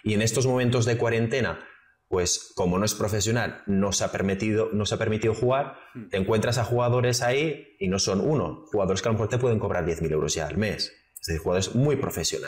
Y en estos momentos de cuarentena, pues como no es profesional, no se ha permitido jugar, te encuentras a jugadores ahí y no son uno, jugadores que a lo mejor te pueden cobrar 10.000 euros ya al mes. Es decir, jugadores muy profesionales.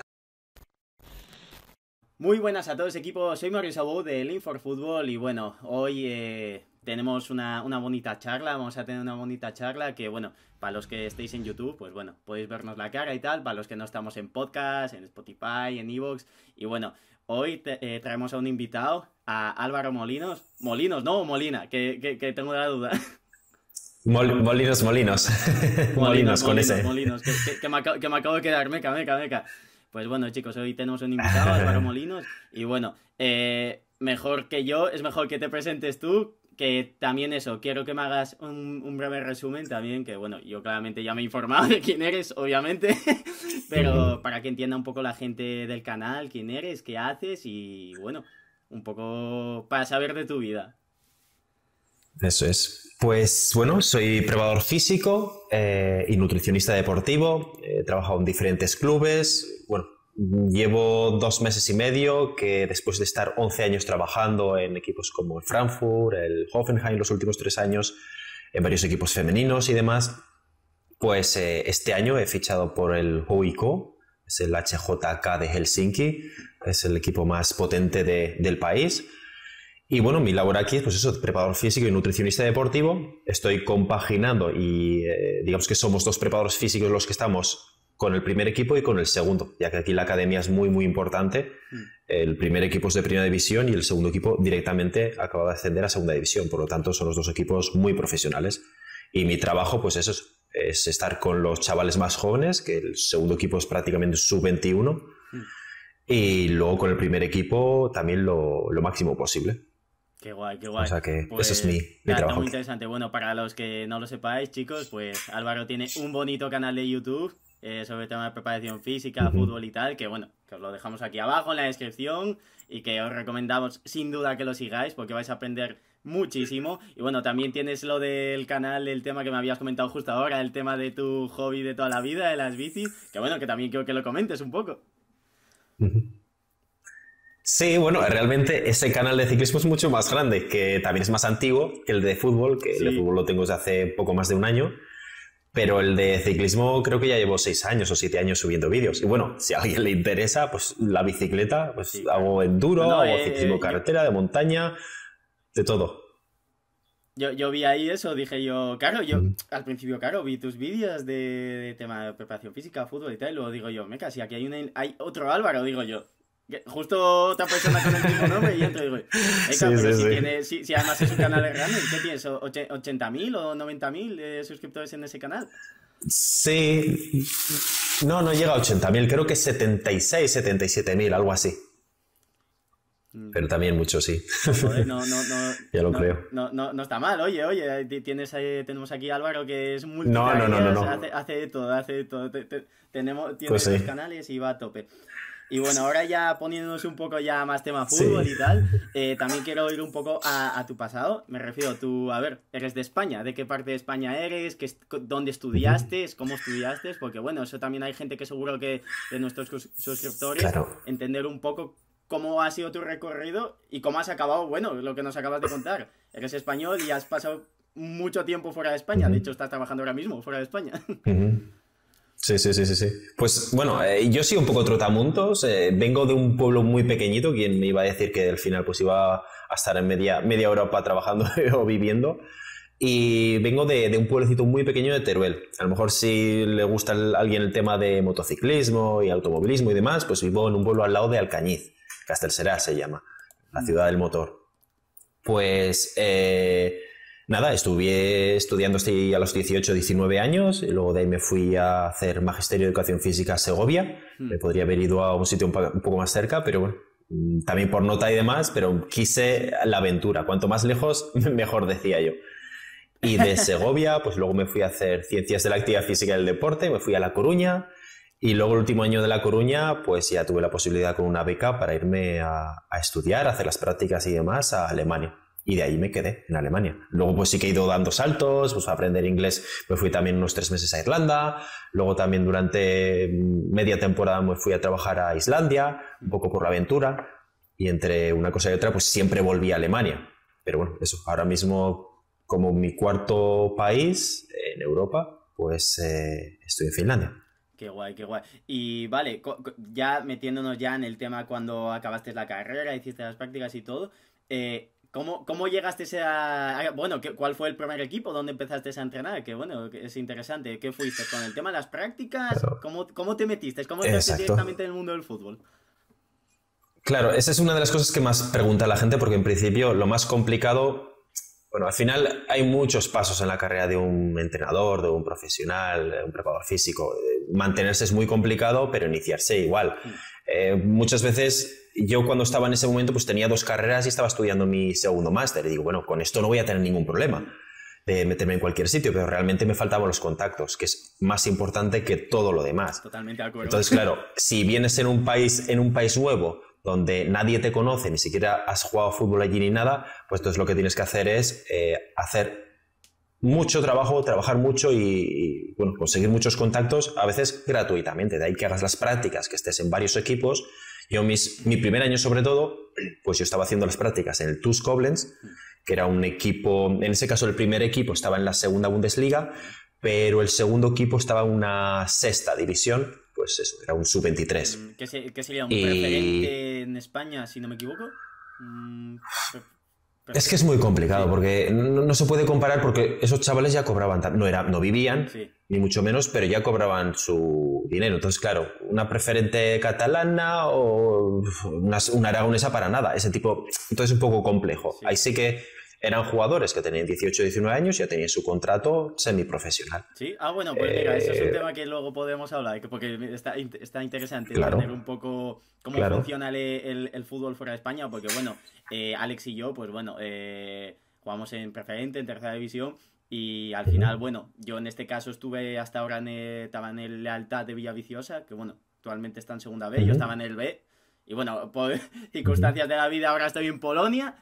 Muy buenas a todos, equipo. Soy Mario Sabou de Link4Football y bueno, hoy tenemos una bonita charla, vamos a tener una bonita charla que bueno, para los que estéis en YouTube, pues bueno, podéis vernos la cara y tal, para los que no estamos en podcast, en Spotify, en iVoox y bueno, hoy traemos a un invitado, a Álvaro Molinos, no, Molina, que tengo la duda. Molinos. Molinos con ese. Molinos, que me acabo de quedar, meca. Pues bueno, chicos, hoy tenemos un invitado, Álvaro Molinos, y bueno, mejor que yo, es mejor que te presentes tú, que también eso, quiero que me hagas un breve resumen también, que bueno, yo claramente ya me he informado de quién eres, obviamente, pero para que entienda un poco la gente del canal, quién eres, qué haces y bueno, un poco para saber de tu vida. Eso es. Pues bueno, soy preparador físico y nutricionista deportivo. He trabajado en diferentes clubes. Bueno, llevo 2 meses y medio que después de estar 11 años trabajando en equipos como el Frankfurt, el Hoffenheim, los últimos 3 años, en varios equipos femeninos y demás, pues este año he fichado por el HJK, es el HJK de Helsinki, es el equipo más potente del país. Y bueno, mi labor aquí es pues eso, preparador físico y nutricionista deportivo. Estoy compaginando y digamos que somos 2 preparadores físicos los que estamos con el primer equipo y con el segundo, ya que aquí la academia es muy importante. El primer equipo es de primera división y el segundo equipo directamente acaba de ascender a segunda división. Por lo tanto, son los 2 equipos muy profesionales. Y mi trabajo pues eso es estar con los chavales más jóvenes, que el segundo equipo es prácticamente sub-21. Y luego con el primer equipo también lo máximo posible. Qué guay. O sea que pues, ese es mi trabajo. Muy interesante. Bueno, para los que no lo sepáis, chicos, pues Álvaro tiene un bonito canal de YouTube sobre tema de preparación física, fútbol y tal, que bueno, que os lo dejamos aquí abajo en la descripción y que os recomendamos sin duda que lo sigáis porque vais a aprender muchísimo. Y bueno, también tienes lo del canal, el tema que me habías comentado justo ahora, el tema de tu hobby de toda la vida, de las bicis, que bueno, que también quiero que lo comentes un poco. Sí, bueno, realmente ese canal de ciclismo es mucho más grande, que también es más antiguo que el de fútbol, que sí. El de fútbol lo tengo desde hace poco más de 1 año, pero el de ciclismo creo que ya llevo 6 años o 7 años subiendo vídeos. Y bueno, si a alguien le interesa, pues la bicicleta, pues sí, hago enduro, hago ciclismo carretera, de montaña, de todo. Yo vi ahí eso, dije yo, claro, al principio, claro, vi tus vídeos de tema de preparación física, fútbol y tal, y luego digo yo, meca, si aquí hay otro Álvaro, digo yo. Justo otra persona con el mismo nombre y entro y digo, si además es un canal grande, ¿qué tienes? ¿80.000 o 90.000 suscriptores en ese canal? Sí, no llega a 80.000, creo que 76, 77.000, algo así. Pero también mucho, sí. Joder, ya lo creo. No está mal, oye, tenemos aquí a Álvaro que es multitareas, no. Hace de todo. Tiene pues 2 canales y va a tope. Y bueno, ahora ya poniéndonos un poco ya más tema fútbol y tal, también quiero ir un poco a tu pasado. Me refiero, tú, a ver, eres de España. ¿De qué parte de España eres? ¿Dónde estudiaste? ¿Cómo estudiaste? Porque bueno, eso también hay gente que seguro que de nuestros suscriptores, claro, entender un poco cómo ha sido tu recorrido y cómo has acabado, bueno, lo que nos acabas de contar. Eres español y has pasado mucho tiempo fuera de España. De hecho, estás trabajando ahora mismo fuera de España. Sí. Pues bueno, yo soy un poco trotamundos, vengo de un pueblo muy pequeñito, quien me iba a decir que al final pues iba a estar en media Europa trabajando o viviendo, y vengo de un pueblecito muy pequeño de Teruel. A lo mejor si le gusta a alguien el tema de motociclismo y automovilismo y demás, pues vivo en un pueblo al lado de Alcañiz, Castellserà se llama, la ciudad del motor. Pues nada, estuve estudiando a los 18, 19 años, y luego de ahí me fui a hacer Magisterio de Educación Física a Segovia. Me podría haber ido a un sitio un poco más cerca, pero bueno, también por nota y demás, pero quise la aventura. Cuanto más lejos, mejor, decía yo. Y de Segovia, pues luego me fui a hacer Ciencias de la Actividad Física y del Deporte, me fui a La Coruña, y luego el último año de La Coruña, pues ya tuve la posibilidad con una beca para irme a estudiar, a hacer las prácticas y demás a Alemania. Y de ahí me quedé, en Alemania. Luego pues sí que he ido dando saltos, pues a aprender inglés me fui también unos 3 meses a Irlanda, luego también durante media temporada me fui a trabajar a Islandia, un poco por la aventura, y entre una cosa y otra pues siempre volví a Alemania. Pero bueno, eso, ahora mismo como mi cuarto país en Europa, pues estoy en Finlandia. Qué guay, qué guay. Y vale, ya metiéndonos ya en el tema cuando acabaste la carrera, hiciste las prácticas y todo, ¿cómo llegaste bueno, ¿cuál fue el primer equipo donde empezaste a entrenar? Que bueno, que es interesante. ¿Qué fuiste con el tema de las prácticas? Claro. ¿Cómo te metiste? ¿Cómo entraste directamente en el mundo del fútbol? Claro, esa es una de las cosas que más pregunta la gente, porque en principio lo más complicado, bueno, al final hay muchos pasos en la carrera de un entrenador, de un profesional, de un preparador físico. Mantenerse es muy complicado, pero iniciarse igual. Muchas veces yo cuando estaba en ese momento pues tenía 2 carreras y estaba estudiando mi segundo máster y digo, bueno, con esto no voy a tener ningún problema de meterme en cualquier sitio, pero realmente me faltaban los contactos, que es más importante que todo lo demás. Totalmente de acuerdo. Entonces, claro, si vienes en un país nuevo donde nadie te conoce, ni siquiera has jugado fútbol allí ni nada, pues entonces lo que tienes que hacer es hacer mucho trabajo, trabajar mucho y bueno, conseguir muchos contactos, a veces gratuitamente. De ahí que hagas las prácticas, que estés en varios equipos. Yo mi primer año sobre todo, pues yo estaba haciendo las prácticas en el TuS Koblenz, que era un equipo, en ese caso el primer equipo estaba en la segunda Bundesliga, pero el segundo equipo estaba en una 6ª división, pues eso, era un sub-23. ¿Qué sería un preferente en España, si no me equivoco? Es que es muy complicado porque no se puede comparar porque esos chavales ya cobraban, no vivían, sí, ni mucho menos, pero ya cobraban su dinero. Entonces, claro, una preferente catalana o una aragonesa para nada, ese tipo, entonces es un poco complejo. Sí. Ahí sí que eran jugadores que tenían 18 o 19 años y ya tenían su contrato semiprofesional. Sí, bueno, pues mira, eso es un tema que luego podemos hablar, porque está interesante, claro, entender un poco cómo funciona el fútbol fuera de España, porque bueno, Alex y yo, pues bueno, jugamos en preferente, en tercera división, y al final, bueno, yo en este caso estuve hasta ahora estaba en el Lealtad de Villaviciosa, que bueno, actualmente está en segunda B, yo estaba en el B, y bueno, por circunstancias de la vida ahora estoy en Polonia.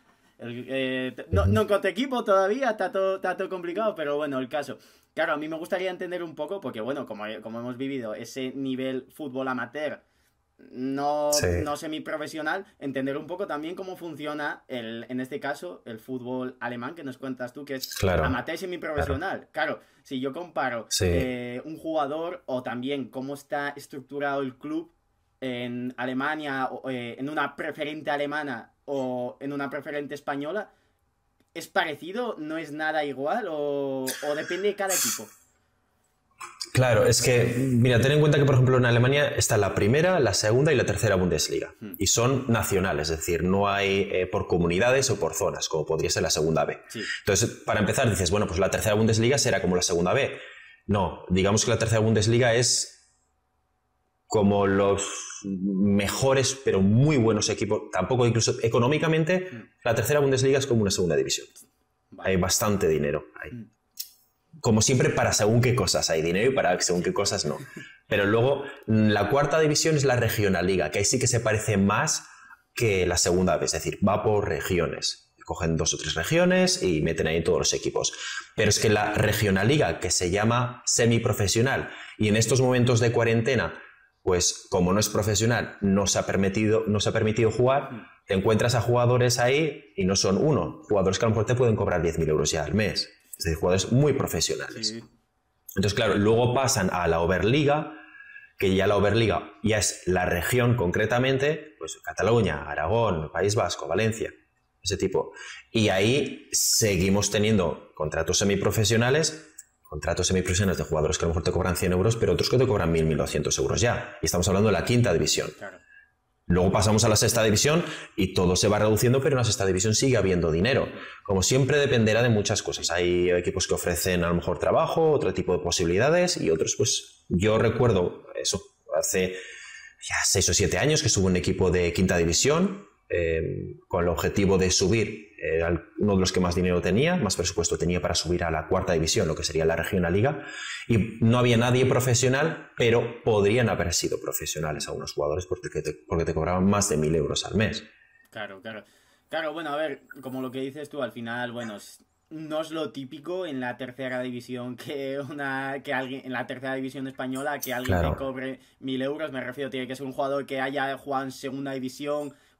No con tu equipo todavía, está todo complicado, pero bueno, el caso. Claro, a mí me gustaría entender un poco, porque bueno, como hemos vivido ese nivel fútbol amateur, no semiprofesional, entender un poco también cómo funciona, en este caso, el fútbol alemán, que nos cuentas tú, que es amateur semiprofesional. Claro, si yo comparo un jugador o también cómo está estructurado el club en Alemania, en una preferente alemana o en una preferente española, ¿es parecido? ¿No es nada igual? ¿O depende de cada equipo? Claro, es que, mira, ten en cuenta que, por ejemplo, en Alemania está la primera, la segunda y la tercera Bundesliga. Y son nacionales, es decir, no hay por comunidades o por zonas, como podría ser la segunda B. Sí. Entonces, para empezar, dices, bueno, pues la tercera Bundesliga será como la segunda B. No, digamos que la tercera Bundesliga es como los mejores, pero muy buenos equipos, tampoco incluso económicamente, la tercera Bundesliga es como una segunda división. Vale. Hay bastante dinero ahí. Como siempre, para según qué cosas hay dinero y para según qué cosas no. Pero luego, la cuarta división es la Regionalliga, que ahí sí que se parece más que la segunda vez, es decir, va por regiones. Cogen 2 o 3 regiones y meten ahí todos los equipos. Pero es que la Regionalliga, que se llama semiprofesional, y en estos momentos de cuarentena, pues como no es profesional, no se ha permitido jugar, te encuentras a jugadores ahí y no son jugadores que a lo mejor te pueden cobrar 10.000 euros ya al mes. Es decir, jugadores muy profesionales. Sí. Entonces, claro, luego pasan a la Oberliga, que ya la Oberliga ya es la región concretamente, pues Cataluña, Aragón, País Vasco, Valencia, ese tipo. Y ahí seguimos teniendo contratos semiprofesionales de jugadores que a lo mejor te cobran 100 euros, pero otros que te cobran 1.000, 1.200 euros ya. Y estamos hablando de la quinta división. Claro. Luego pasamos a la sexta división y todo se va reduciendo, pero en la sexta división sigue habiendo dinero. Como siempre, dependerá de muchas cosas. Hay equipos que ofrecen a lo mejor trabajo, otro tipo de posibilidades, y otros, pues yo recuerdo eso, hace ya 6 o 7 años que estuve en un equipo de quinta división, con el objetivo de subir, uno de los que más dinero tenía, más presupuesto tenía para subir a la cuarta división, lo que sería la Regionalliga, y no había nadie profesional, pero podrían haber sido profesionales algunos jugadores porque te cobraban más de 1.000 euros al mes. Claro, bueno, a ver, como lo que dices tú, al final, bueno, no es lo típico en la tercera división que alguien en la tercera división española que alguien te cobre 1.000 euros, me refiero, tiene que ser un jugador que haya jugado en segunda división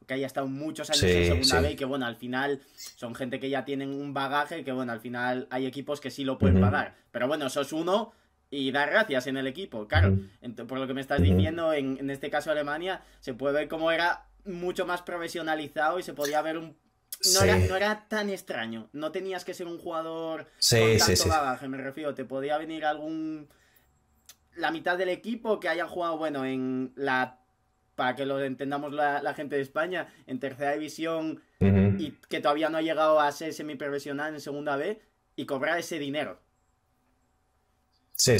que haya estado muchos años en segunda B y que, bueno, al final son gente que ya tienen un bagaje que, bueno, al final hay equipos que sí lo pueden pagar. Pero bueno, sos uno y dar gracias en el equipo. Claro, por lo que me estás diciendo, en este caso Alemania, se puede ver cómo era mucho más profesionalizado y se podía ver no era tan extraño. No tenías que ser un jugador con tanto bagaje, me refiero. Te podía venir la mitad del equipo que hayan jugado, bueno, para que lo entendamos la gente de España, en tercera división y que todavía no ha llegado a ser semiprofesional en segunda B y cobrar ese dinero. Sí,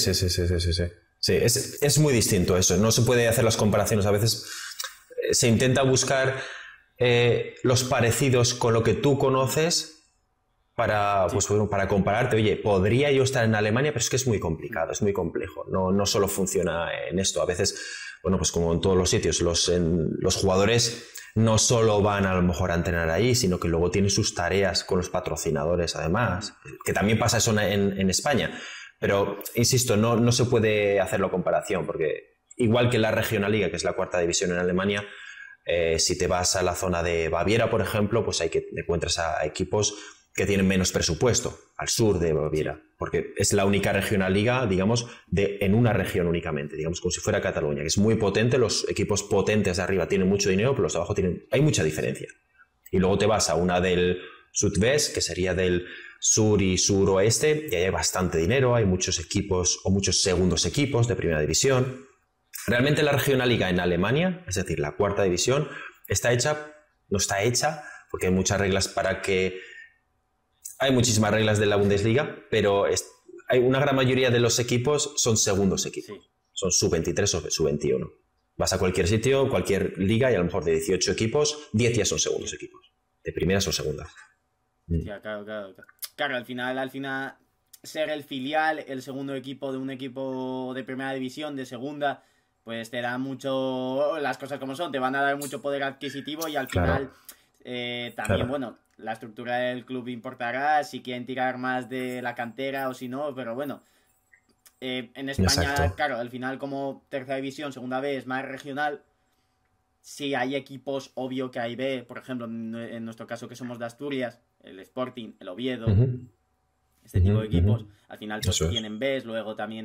es muy distinto eso. No se puede hacer las comparaciones. A veces se intenta buscar los parecidos con lo que tú conoces para compararte. Oye, podría yo estar en Alemania, pero es que es muy complicado, es muy complejo. No solo funciona en esto. A veces, bueno, pues como en todos los sitios, los jugadores no solo van a lo mejor a entrenar ahí, sino que luego tienen sus tareas con los patrocinadores, además. Que también pasa eso en España. Pero, insisto, no se puede hacer la comparación, porque igual que la Regionalliga, que es la cuarta división en Alemania, si te vas a la zona de Baviera, por ejemplo, pues encuentras a equipos que tienen menos presupuesto, al sur de Baviera, porque es la única Regionalliga, digamos, en una región únicamente, digamos, como si fuera Cataluña, que es muy potente. Los equipos potentes de arriba tienen mucho dinero, pero los de abajo hay mucha diferencia. Y luego te vas a una del Südwest, que sería del sur y suroeste, y ahí hay bastante dinero, hay muchos equipos o muchos segundos equipos de primera división. Realmente la Regionalliga en Alemania, es decir, la cuarta división, no está hecha, porque hay muchas reglas hay muchísimas reglas de la Bundesliga, pero hay una gran mayoría de los equipos son segundos equipos, son sub-23 o sub-21. Vas a cualquier sitio, cualquier liga, y a lo mejor de 18 equipos, 10 ya son segundos equipos, de primeras o segundas. Claro, al final ser el filial, el segundo equipo de un equipo de primera división, de segunda, pues te da mucho, las cosas como son, te van a dar mucho poder adquisitivo y al final también, bueno, la estructura del club importará, si quieren tirar más de la cantera o si no, pero bueno, en España, claro, al final como tercera división, segunda B es más regional. Sí, hay equipos, obvio que hay B, por ejemplo, en nuestro caso que somos de Asturias, el Sporting, el Oviedo, este tipo de equipos, al final pues tienen Bs, luego también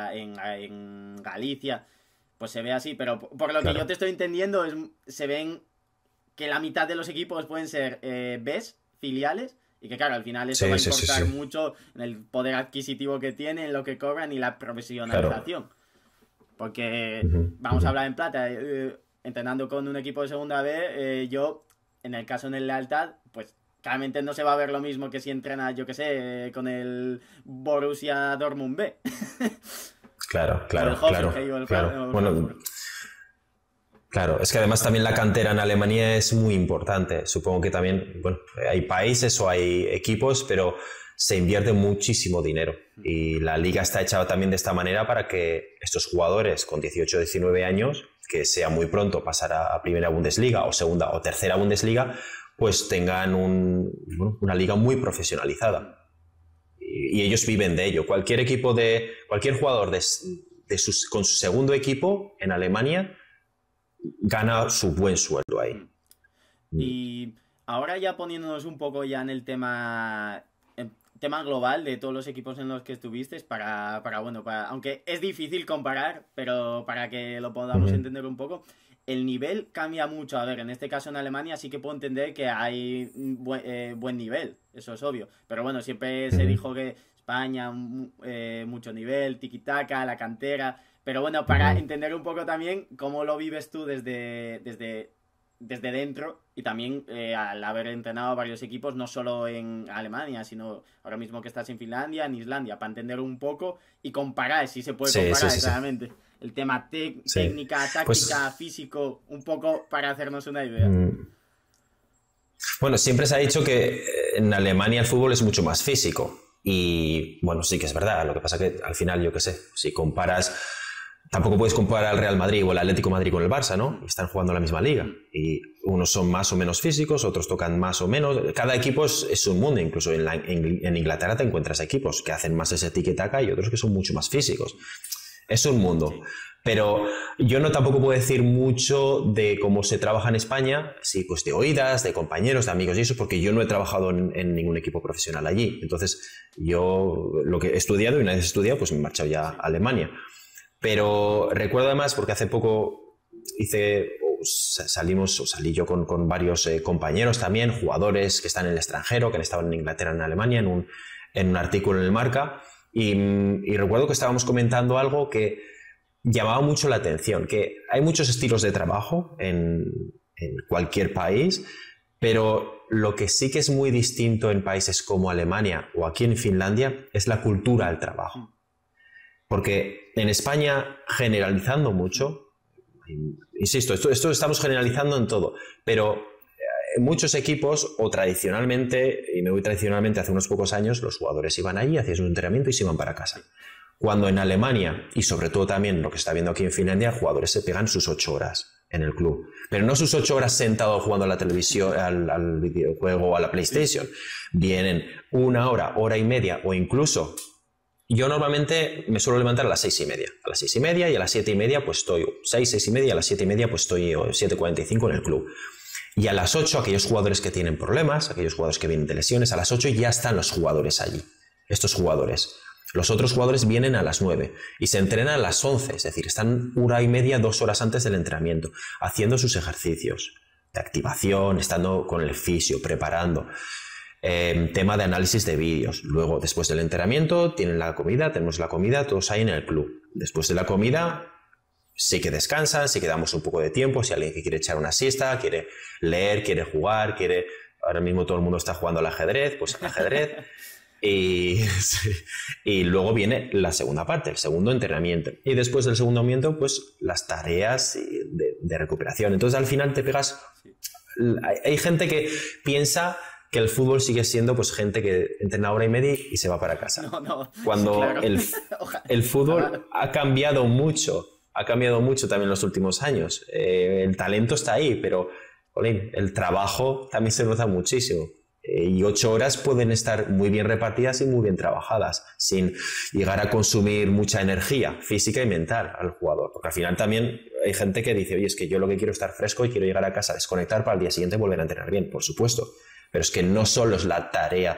en Galicia, pues se ve así, pero por lo que yo te estoy entendiendo, se ven que la mitad de los equipos pueden ser Bs, filiales, y que claro, al final eso va a importar mucho en el poder adquisitivo que tienen, en lo que cobran y la profesionalización. Porque vamos a hablar en plata, entrenando con un equipo de segunda B, yo, en el caso en el Lealtad, pues claramente no se va a ver lo mismo que si entrena, yo que sé, con el Borussia Dortmund B. Claro. Bueno, claro, es que además también la cantera en Alemania es muy importante. Supongo que también, bueno, hay países o hay equipos, pero se invierte muchísimo dinero. Y la liga está hecha también de esta manera para que estos jugadores con 18 o 19 años, que sea muy pronto pasar a primera Bundesliga o segunda o tercera Bundesliga, pues tengan una liga muy profesionalizada. Y ellos viven de ello. Cualquier jugador con su segundo equipo en Alemania gana su buen sueldo ahí. Y ahora ya poniéndonos un poco ya en el tema global de todos los equipos en los que estuviste, aunque es difícil comparar, pero para que lo podamos entender un poco, el nivel cambia mucho. A ver, en este caso en Alemania sí que puedo entender que hay buen nivel, eso es obvio, pero bueno, siempre se dijo que España, mucho nivel, tiki-taka, la cantera, pero bueno, para entender un poco también cómo lo vives tú desde dentro y también al haber entrenado varios equipos, no solo en Alemania, sino ahora mismo que estás en Finlandia, en Islandia, para entender un poco y comparar, si se puede comparar claramente. El tema técnica, táctica, pues, físico, un poco para hacernos una idea. Bueno, siempre se ha dicho que en Alemania el fútbol es mucho más físico y bueno, sí que es verdad, lo que pasa que al final, yo qué sé, si comparas, tampoco puedes comparar al Real Madrid o el Atlético de Madrid con el Barça, ¿no? Están jugando en la misma liga y unos son más o menos físicos, otros tocan más o menos. Cada equipo es un mundo, incluso en Inglaterra te encuentras equipos que hacen más ese tiki-taka y otros que son mucho más físicos. es un mundo. Sí. Pero yo no tampoco puedo decir mucho de cómo se trabaja en España, sí, pues de oídas, de compañeros, de amigos y eso, porque yo no he trabajado en ningún equipo profesional allí. Entonces, yo lo que he estudiado, y una vez estudiado, pues me he marchado ya a Alemania. Pero recuerdo además, porque hace poco salí yo con varios compañeros también, jugadores que están en el extranjero, que han estado en Inglaterra, en Alemania, en un artículo en el Marca, y recuerdo que estábamos comentando algo que llamaba mucho la atención, que hay muchos estilos de trabajo en cualquier país, pero lo que sí que es muy distinto en países como Alemania o aquí en Finlandia es la cultura del trabajo. Porque en España, generalizando mucho, insisto, esto estamos generalizando en todo, pero en muchos equipos, o tradicionalmente, y me voy tradicionalmente hace unos pocos años, los jugadores iban allí, hacían su entrenamiento y se iban para casa. Cuando en Alemania, y sobre todo también lo que está viendo aquí en Finlandia, jugadores se pegan sus 8 horas en el club. Pero no sus 8 horas sentados jugando a la televisión, al videojuego o a la PlayStation. Vienen 1 hora, hora y media, o incluso... Yo normalmente me suelo levantar a las 6:30. A las 6:30 y a las 7:30 pues estoy... 6:30 y a las 7:30 pues estoy 7:45 en el club. Y a las 8, aquellos jugadores que tienen problemas, aquellos jugadores que vienen de lesiones, a las 8 ya están los jugadores allí. Estos jugadores... Los otros jugadores vienen a las 9 y se entrenan a las 11, es decir, están 1 hora y media, 2 horas antes del entrenamiento, haciendo sus ejercicios de activación, estando con el fisio, preparando, tema de análisis de vídeos. Luego, después del entrenamiento, tienen la comida, tenemos la comida, todos ahí en el club. Después de la comida, sí que descansan, sí que damos un poco de tiempo, si alguien que quiere echar una siesta, quiere leer, quiere jugar, ahora mismo todo el mundo está jugando al ajedrez, pues al ajedrez. Y luego viene la segunda parte, el segundo entrenamiento. Y después del segundo entrenamiento, pues las tareas de recuperación. Entonces al final te pegas... Hay gente que piensa que el fútbol sigue siendo pues gente que entrena 1 hora y media y se va para casa. No. Cuando claro. el fútbol ha cambiado mucho también en los últimos años. El talento está ahí, pero jolín, el trabajo también se nota muchísimo. Y 8 horas pueden estar muy bien repartidas y muy bien trabajadas, sin llegar a consumir mucha energía física y mental al jugador. Porque al final también hay gente que dice, oye, es que yo lo que quiero es estar fresco y quiero llegar a casa, desconectar para el día siguiente volver a entrenar bien, por supuesto. Pero es que no solo es la tarea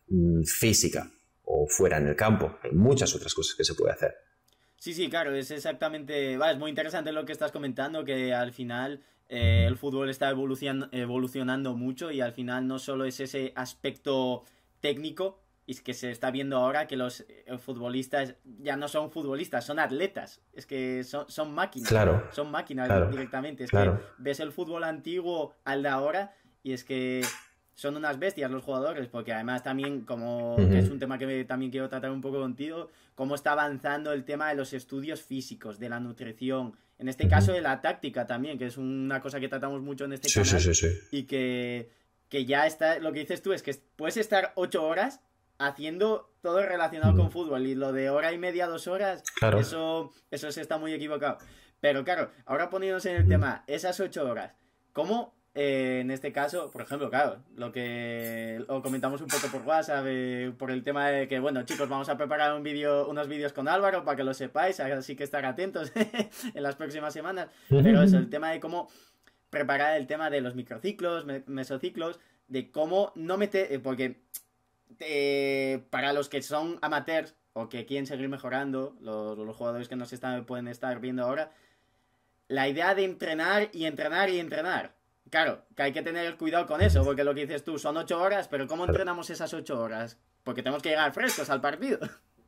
física o fuera en el campo, hay muchas otras cosas que se puede hacer. Sí, claro, es exactamente... es muy interesante lo que estás comentando, que al final... el fútbol está evolucionando mucho y al final no solo es ese aspecto técnico, y es que se está viendo ahora que los futbolistas ya no son futbolistas, son atletas, es que son máquinas, claro, son máquinas directamente, es claro. Que ves el fútbol antiguo al de ahora y es que son unas bestias los jugadores, porque además también, como que es un tema que también quiero tratar un poco contigo, cómo está avanzando el tema de los estudios físicos, de la nutrición, en este caso de la táctica también, que es una cosa que tratamos mucho en este canal, sí. Y que ya está, lo que dices tú es que puedes estar 8 horas haciendo todo relacionado con fútbol, y lo de 1 hora y media, 2 horas, claro. eso se está muy equivocado. Pero claro, ahora poniéndonos en el tema, esas 8 horas, ¿cómo... en este caso, por ejemplo, claro, lo comentamos un poco por WhatsApp, por el tema de que, bueno, chicos, vamos a preparar unos vídeos con Álvaro para que lo sepáis, así que estar atentos en las próximas semanas. Pero eso, el tema de cómo preparar el tema de los microciclos, mesociclos, de cómo no meter, porque para los que son amateurs o que quieren seguir mejorando, los jugadores que nos pueden estar viendo ahora, la idea de entrenar y entrenar y entrenar. Claro, que hay que tener cuidado con eso, porque lo que dices tú son 8 horas, pero ¿cómo entrenamos esas 8 horas? Porque tenemos que llegar frescos al partido.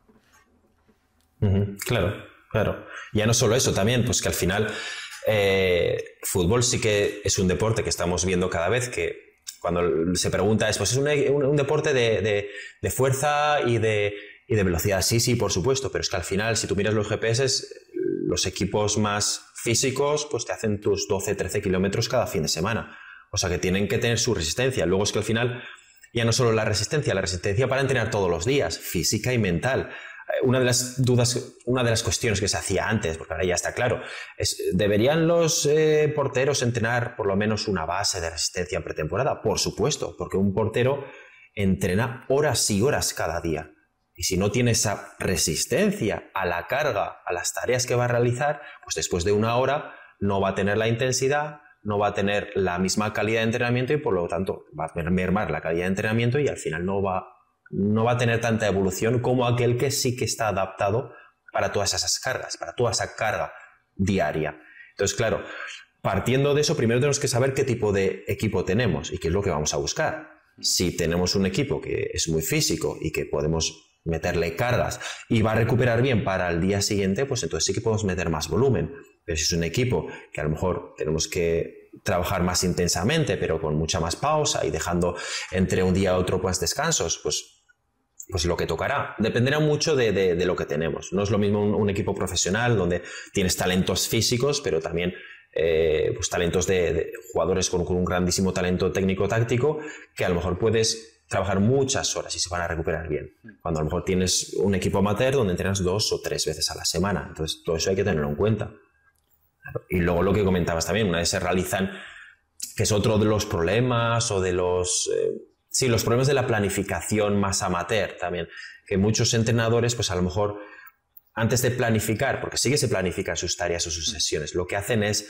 Claro. Ya no solo eso, también, pues que al final fútbol sí que es un deporte que estamos viendo cada vez, que cuando se pregunta es, pues es un deporte de fuerza y de velocidad. Sí, por supuesto, pero es que al final, si tú miras los GPS, los equipos más físicos pues te hacen tus 12, 13 kilómetros cada fin de semana. O sea que tienen que tener su resistencia. Luego es que al final ya no solo la resistencia para entrenar todos los días, física y mental. Una de las cuestiones que se hacía antes, porque ahora ya está claro, ¿deberían los porteros entrenar por lo menos una base de resistencia en pretemporada? Por supuesto, porque un portero entrena horas y horas cada día. Y si no tiene esa resistencia a la carga, a las tareas que va a realizar, pues después de una hora no va a tener la intensidad, no va a tener la misma calidad de entrenamiento y por lo tanto va a mermar la calidad de entrenamiento y al final no va a tener tanta evolución como aquel que sí que está adaptado para todas esas cargas, para toda esa carga diaria. Entonces, claro, partiendo de eso, primero tenemos que saber qué tipo de equipo tenemos y qué es lo que vamos a buscar. Si tenemos un equipo que es muy físico y que podemos meterle cargas y va a recuperar bien para el día siguiente, pues entonces sí que podemos meter más volumen. Pero si es un equipo que a lo mejor tenemos que trabajar más intensamente, pero con mucha más pausa y dejando entre un día a otro pues descansos, pues lo que tocará. Dependerá mucho de lo que tenemos. No es lo mismo un equipo profesional donde tienes talentos físicos, pero también pues talentos de jugadores con un grandísimo talento técnico-táctico que a lo mejor puedes trabajar muchas horas y se van a recuperar bien. Cuando a lo mejor tienes un equipo amateur donde entrenas 2 o 3 veces a la semana. Entonces todo eso hay que tenerlo en cuenta. Y luego lo que comentabas también, una vez se realizan, que es otro de los problemas o de los problemas de la planificación más amateur también, que muchos entrenadores pues a lo mejor antes de planificar, porque sí que se planifican sus tareas o sus sesiones, lo que hacen es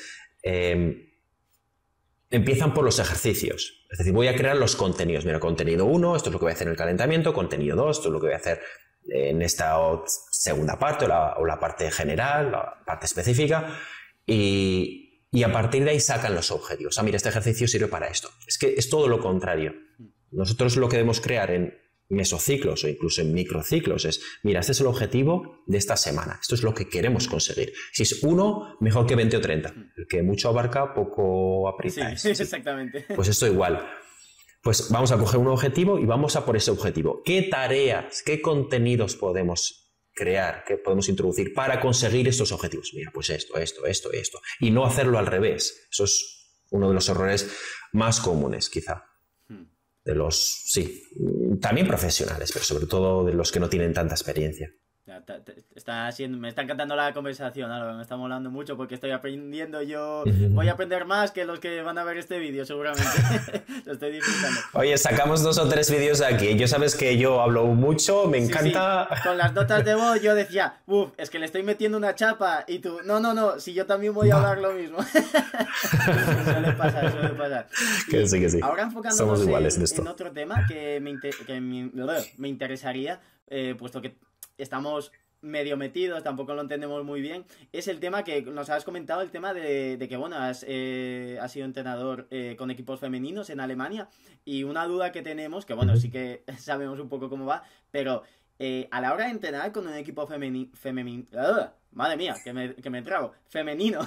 empiezan por los ejercicios. Es decir, voy a crear los contenidos. Mira, contenido 1, esto es lo que voy a hacer en el calentamiento. Contenido 2, esto es lo que voy a hacer en esta segunda parte o la parte general, la parte específica. Y a partir de ahí sacan los objetivos. Mira, este ejercicio sirve para esto. Es que es todo lo contrario. Nosotros lo que debemos crear en mesociclos o incluso en microciclos es, mira, este es el objetivo de esta semana, esto es lo que queremos conseguir. Si es 1, mejor que 20 o 30. El que mucho abarca, poco aprieta. Sí, exactamente. Pues esto igual. Pues vamos a coger un objetivo y vamos a por ese objetivo. ¿Qué tareas, qué contenidos podemos crear, qué podemos introducir para conseguir estos objetivos? Mira, pues esto. Y no hacerlo al revés. Eso es uno de los errores más comunes, quizá. De los, también profesionales, pero sobre todo de los que no tienen tanta experiencia. Me está encantando la conversación, Álvaro, me está molando mucho porque estoy aprendiendo yo. Voy a aprender más que los que van a ver este vídeo, seguramente. Lo estoy disfrutando. Oye, sacamos 2 o 3 vídeos aquí. Yo sabes que yo hablo mucho, me encanta. Sí. Con las notas de voz yo decía, es que le estoy metiendo una chapa. Y tú, no, si yo también voy a hablar lo mismo. Suele pasar. Que sí. Ahora enfocándonos en otro tema que me interesaría, puesto que estamos medio metidos, tampoco lo entendemos muy bien, es el tema que nos has comentado, el tema de que, bueno, has sido entrenador con equipos femeninos en Alemania, y una duda que tenemos, que bueno, sí que sabemos un poco cómo va, pero a la hora de entrenar con un equipo femenino, madre mía, que me trago, femenino,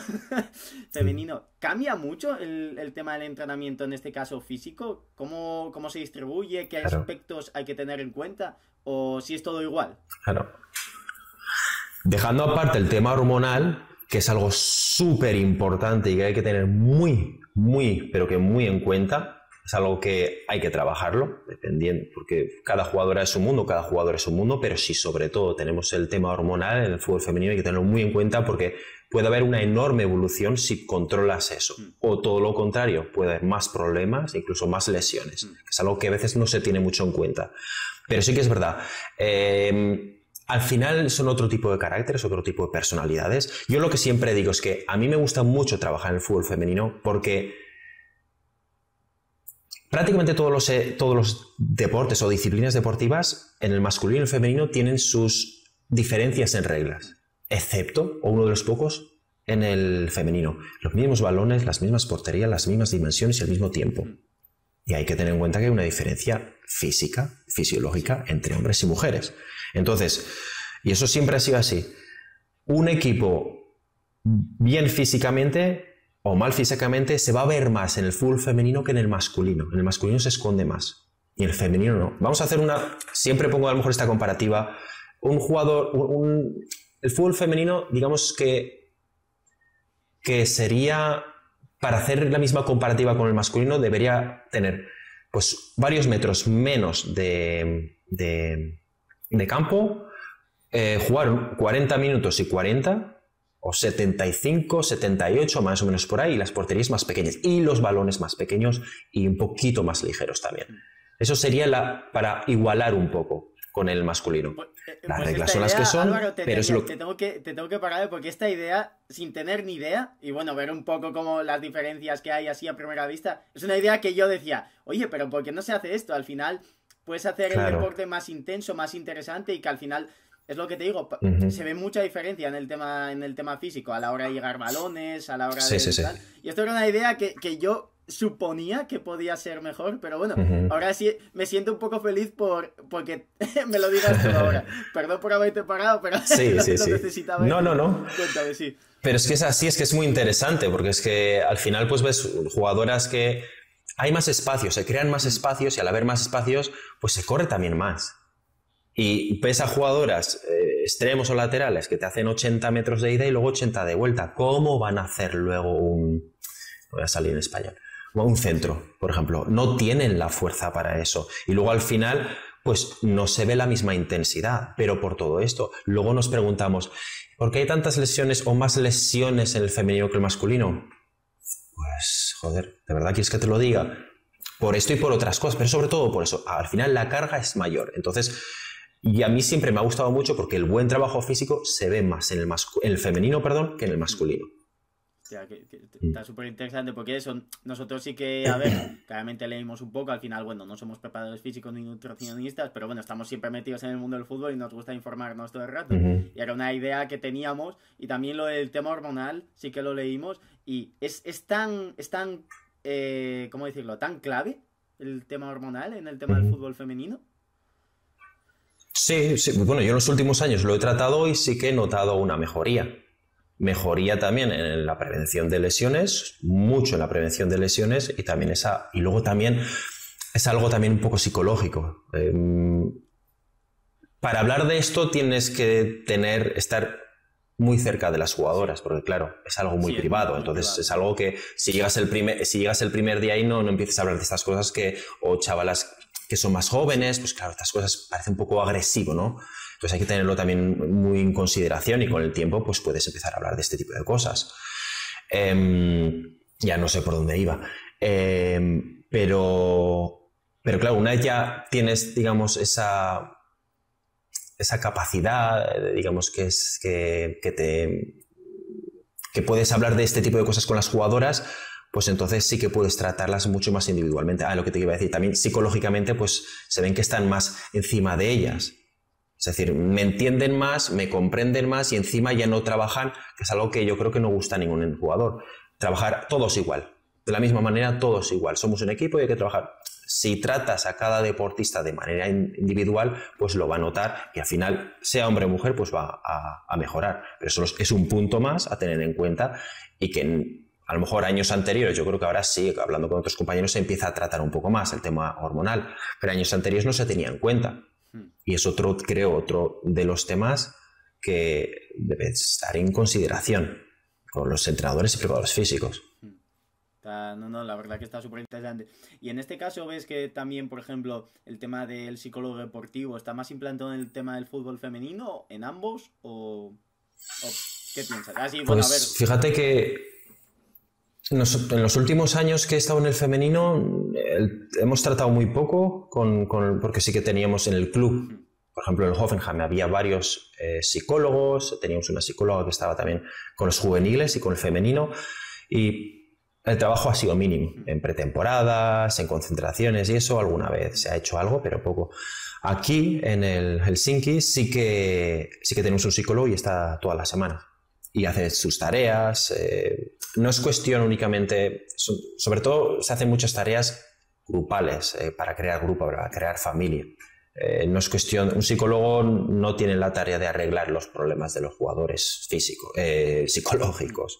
¿cambia mucho el tema del entrenamiento, en este caso físico? ¿Cómo se distribuye? ¿Qué aspectos hay que tener en cuenta? ¿O si es todo igual? Claro. Dejando aparte el tema hormonal, que es algo súper importante y que hay que tener muy en cuenta, es algo que hay que trabajarlo, dependiendo, porque cada jugadora es un mundo, pero sí, sobre todo, tenemos el tema hormonal en el fútbol femenino, hay que tenerlo muy en cuenta porque puede haber una enorme evolución si controlas eso, o todo lo contrario, puede haber más problemas, incluso más lesiones, que es algo que a veces no se tiene mucho en cuenta. Pero sí que es verdad. Al final son otro tipo de caracteres, otro tipo de personalidades. Yo lo que siempre digo es que a mí me gusta mucho trabajar en el fútbol femenino porque prácticamente todos los deportes o disciplinas deportivas en el masculino y el femenino tienen sus diferencias en reglas, excepto, o uno de los pocos, en el femenino. Los mismos balones, las mismas porterías, las mismas dimensiones y al mismo tiempo. Y hay que tener en cuenta que hay una diferencia física, fisiológica, entre hombres y mujeres. Entonces, y eso siempre ha sido así, un equipo bien físicamente o mal físicamente se va a ver más en el fútbol femenino que en el masculino. En el masculino se esconde más y en el femenino no. Vamos a hacer siempre pongo a lo mejor esta comparativa, el fútbol femenino, digamos que sería, para hacer la misma comparativa con el masculino, debería tener pues varios metros menos de campo, jugar 40 minutos y 40 o 75, 78 más o menos por ahí, y las porterías más pequeñas y los balones más pequeños y un poquito más ligeros también. Eso sería para igualar un poco. con el masculino. Las pues reglas son las que son, Álvaro, pero es lo te tengo que parar porque esta idea, sin tener ni idea, y bueno, ver un poco como las diferencias que hay así a primera vista, es una idea que yo decía, oye, pero ¿por qué no se hace esto? Al final puedes hacer el deporte más intenso, más interesante y que al final, es lo que te digo, se ve mucha diferencia en el tema físico, a la hora de llegar balones, a la hora de tal. Y esto era una idea que yo suponía que podía ser mejor, pero bueno, ahora sí me siento un poco feliz porque me lo digas tú ahora. Perdón por haberte parado, pero lo necesitaba. No. Cuéntame, sí. Pero es que es así, es que es muy interesante, porque es que al final pues ves jugadoras que hay más espacios, se crean más espacios y al haber más espacios pues se corre también más. Y ves a jugadoras extremos o laterales que te hacen 80 metros de ida y luego 80 de vuelta. ¿Cómo van a hacer luego voy a salir en español, un centro, por ejemplo? No tienen la fuerza para eso. Y luego al final pues no se ve la misma intensidad. Pero por todo esto, luego nos preguntamos, ¿por qué hay tantas lesiones o más lesiones en el femenino que el masculino? Pues, joder, ¿de verdad quieres que te lo diga? Por esto y por otras cosas, pero sobre todo por eso. Al final la carga es mayor. Entonces, y a mí siempre me ha gustado mucho porque el buen trabajo físico se ve más en el femenino, que en el masculino. Hostia, que está súper interesante porque eso, nosotros sí que, a ver, claramente leímos un poco, al final, bueno, no somos preparadores físicos ni nutricionistas, pero bueno, estamos siempre metidos en el mundo del fútbol y nos gusta informarnos todo el rato. Y era una idea que teníamos, y también lo del tema hormonal, sí que lo leímos, y es tan ¿cómo decirlo?, tan clave el tema hormonal en el tema del fútbol femenino. Sí, bueno, yo en los últimos años lo he tratado y sí que he notado una mejoría. Mejoría también en la prevención de lesiones, mucho en la prevención de lesiones y luego también es algo también un poco psicológico. Para hablar de esto tienes que estar muy cerca de las jugadoras, porque claro, es algo muy privado, entonces privado. Es algo que si llegas el primer día y no empieces a hablar de estas cosas o chavalas que son más jóvenes, pues claro, estas cosas parecen un poco agresivo, ¿no? Entonces hay que tenerlo también muy en consideración y con el tiempo pues puedes empezar a hablar de este tipo de cosas. Ya no sé por dónde iba. Pero claro, una vez ya tienes, digamos, esa capacidad, digamos, que puedes hablar de este tipo de cosas con las jugadoras, pues entonces sí que puedes tratarlas mucho más individualmente. Lo que te iba a decir, también psicológicamente pues se ven que están más encima de ellas. Es decir, me entienden más, me comprenden más y encima ya no trabajan, que es algo que yo creo que no gusta a ningún jugador. Trabajar todos igual, de la misma manera todos igual. Somos un equipo y hay que trabajar. Si tratas a cada deportista de manera individual, pues lo va a notar y al final, sea hombre o mujer, pues va a mejorar. Pero eso es un punto más a tener en cuenta y que a lo mejor años anteriores, yo creo que ahora sí, hablando con otros compañeros, se empieza a tratar un poco más el tema hormonal, pero años anteriores no se tenía en cuenta. Y es otro de los temas que debe estar en consideración con los entrenadores y preparadores físicos. La verdad que está súper interesante. Y en este caso ves que también, por ejemplo, el tema del psicólogo deportivo está más implantado en el tema del fútbol femenino, en ambos, o ¿qué piensas? Bueno, pues a ver. Fíjate que en los últimos años que he estado en el femenino hemos tratado muy poco porque sí que teníamos en el club, por ejemplo en el Hoffenheim había varios psicólogos, teníamos una psicóloga que estaba también con los juveniles y con el femenino y el trabajo ha sido mínimo, en pretemporadas, en concentraciones y eso alguna vez se ha hecho algo, pero poco. Aquí en el Helsinki sí que tenemos un psicólogo y está toda la semana. Y hace sus tareas, no es cuestión únicamente, sobre todo se hacen muchas tareas grupales para crear grupo, para crear familia. No es cuestión, un psicólogo no tiene la tarea de arreglar los problemas de los jugadores psicológicos.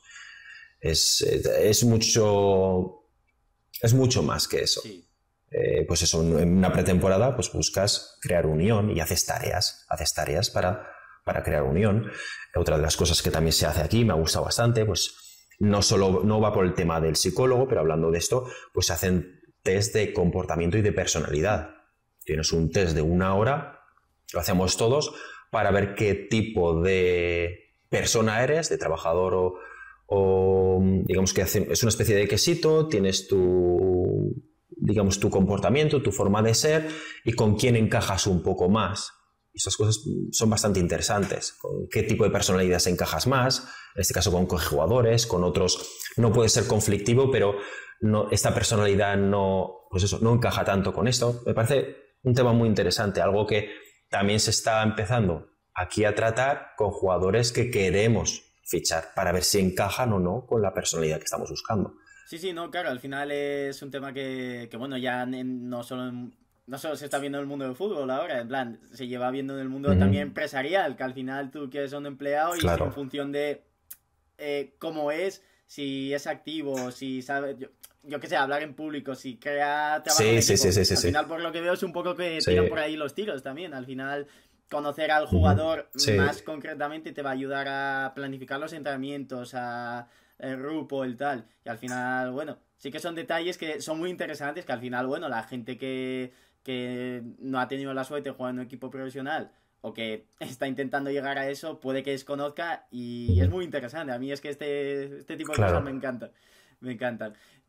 Es mucho más que eso. Sí. Pues eso, en una pretemporada pues buscas crear unión y haces tareas para crear unión. Otra de las cosas que también se hace aquí, me ha gustado bastante, pues no va por el tema del psicólogo, pero hablando de esto, pues se hacen test de comportamiento y de personalidad. Tienes un test de 1 hora, lo hacemos todos, para ver qué tipo de persona eres, de trabajador o digamos que es una especie de quesito, tienes tu comportamiento, tu forma de ser y con quién encajas un poco más. Y estas cosas son bastante interesantes. ¿Con qué tipo de personalidades encajas más? En este caso con jugadores, con otros no puede ser conflictivo, pero no, esta personalidad no, pues eso, no encaja tanto con esto. Me parece un tema muy interesante, algo que también se está empezando aquí a tratar con jugadores que queremos fichar para ver si encajan o no con la personalidad que estamos buscando. Sí, no, claro, al final es un tema que bueno, ya no solo se está viendo en el mundo del fútbol ahora, en plan, se lleva viendo en el mundo también empresarial, que al final tú quieres ser un empleado y en función de cómo es, si es activo, si sabe, yo qué sé, hablar en público, si crea trabajo en equipo. Al final, por lo que veo, es un poco que tiran por ahí los tiros también. Al final, conocer al jugador más concretamente te va a ayudar a planificar los entrenamientos, a el grupo, el tal. Y al final, bueno, sí que son detalles que son muy interesantes, que al final, bueno, la gente que no ha tenido la suerte de jugar en un equipo profesional o que está intentando llegar a eso, puede que desconozca y es muy interesante. A mí es que este tipo de cosas me encantan.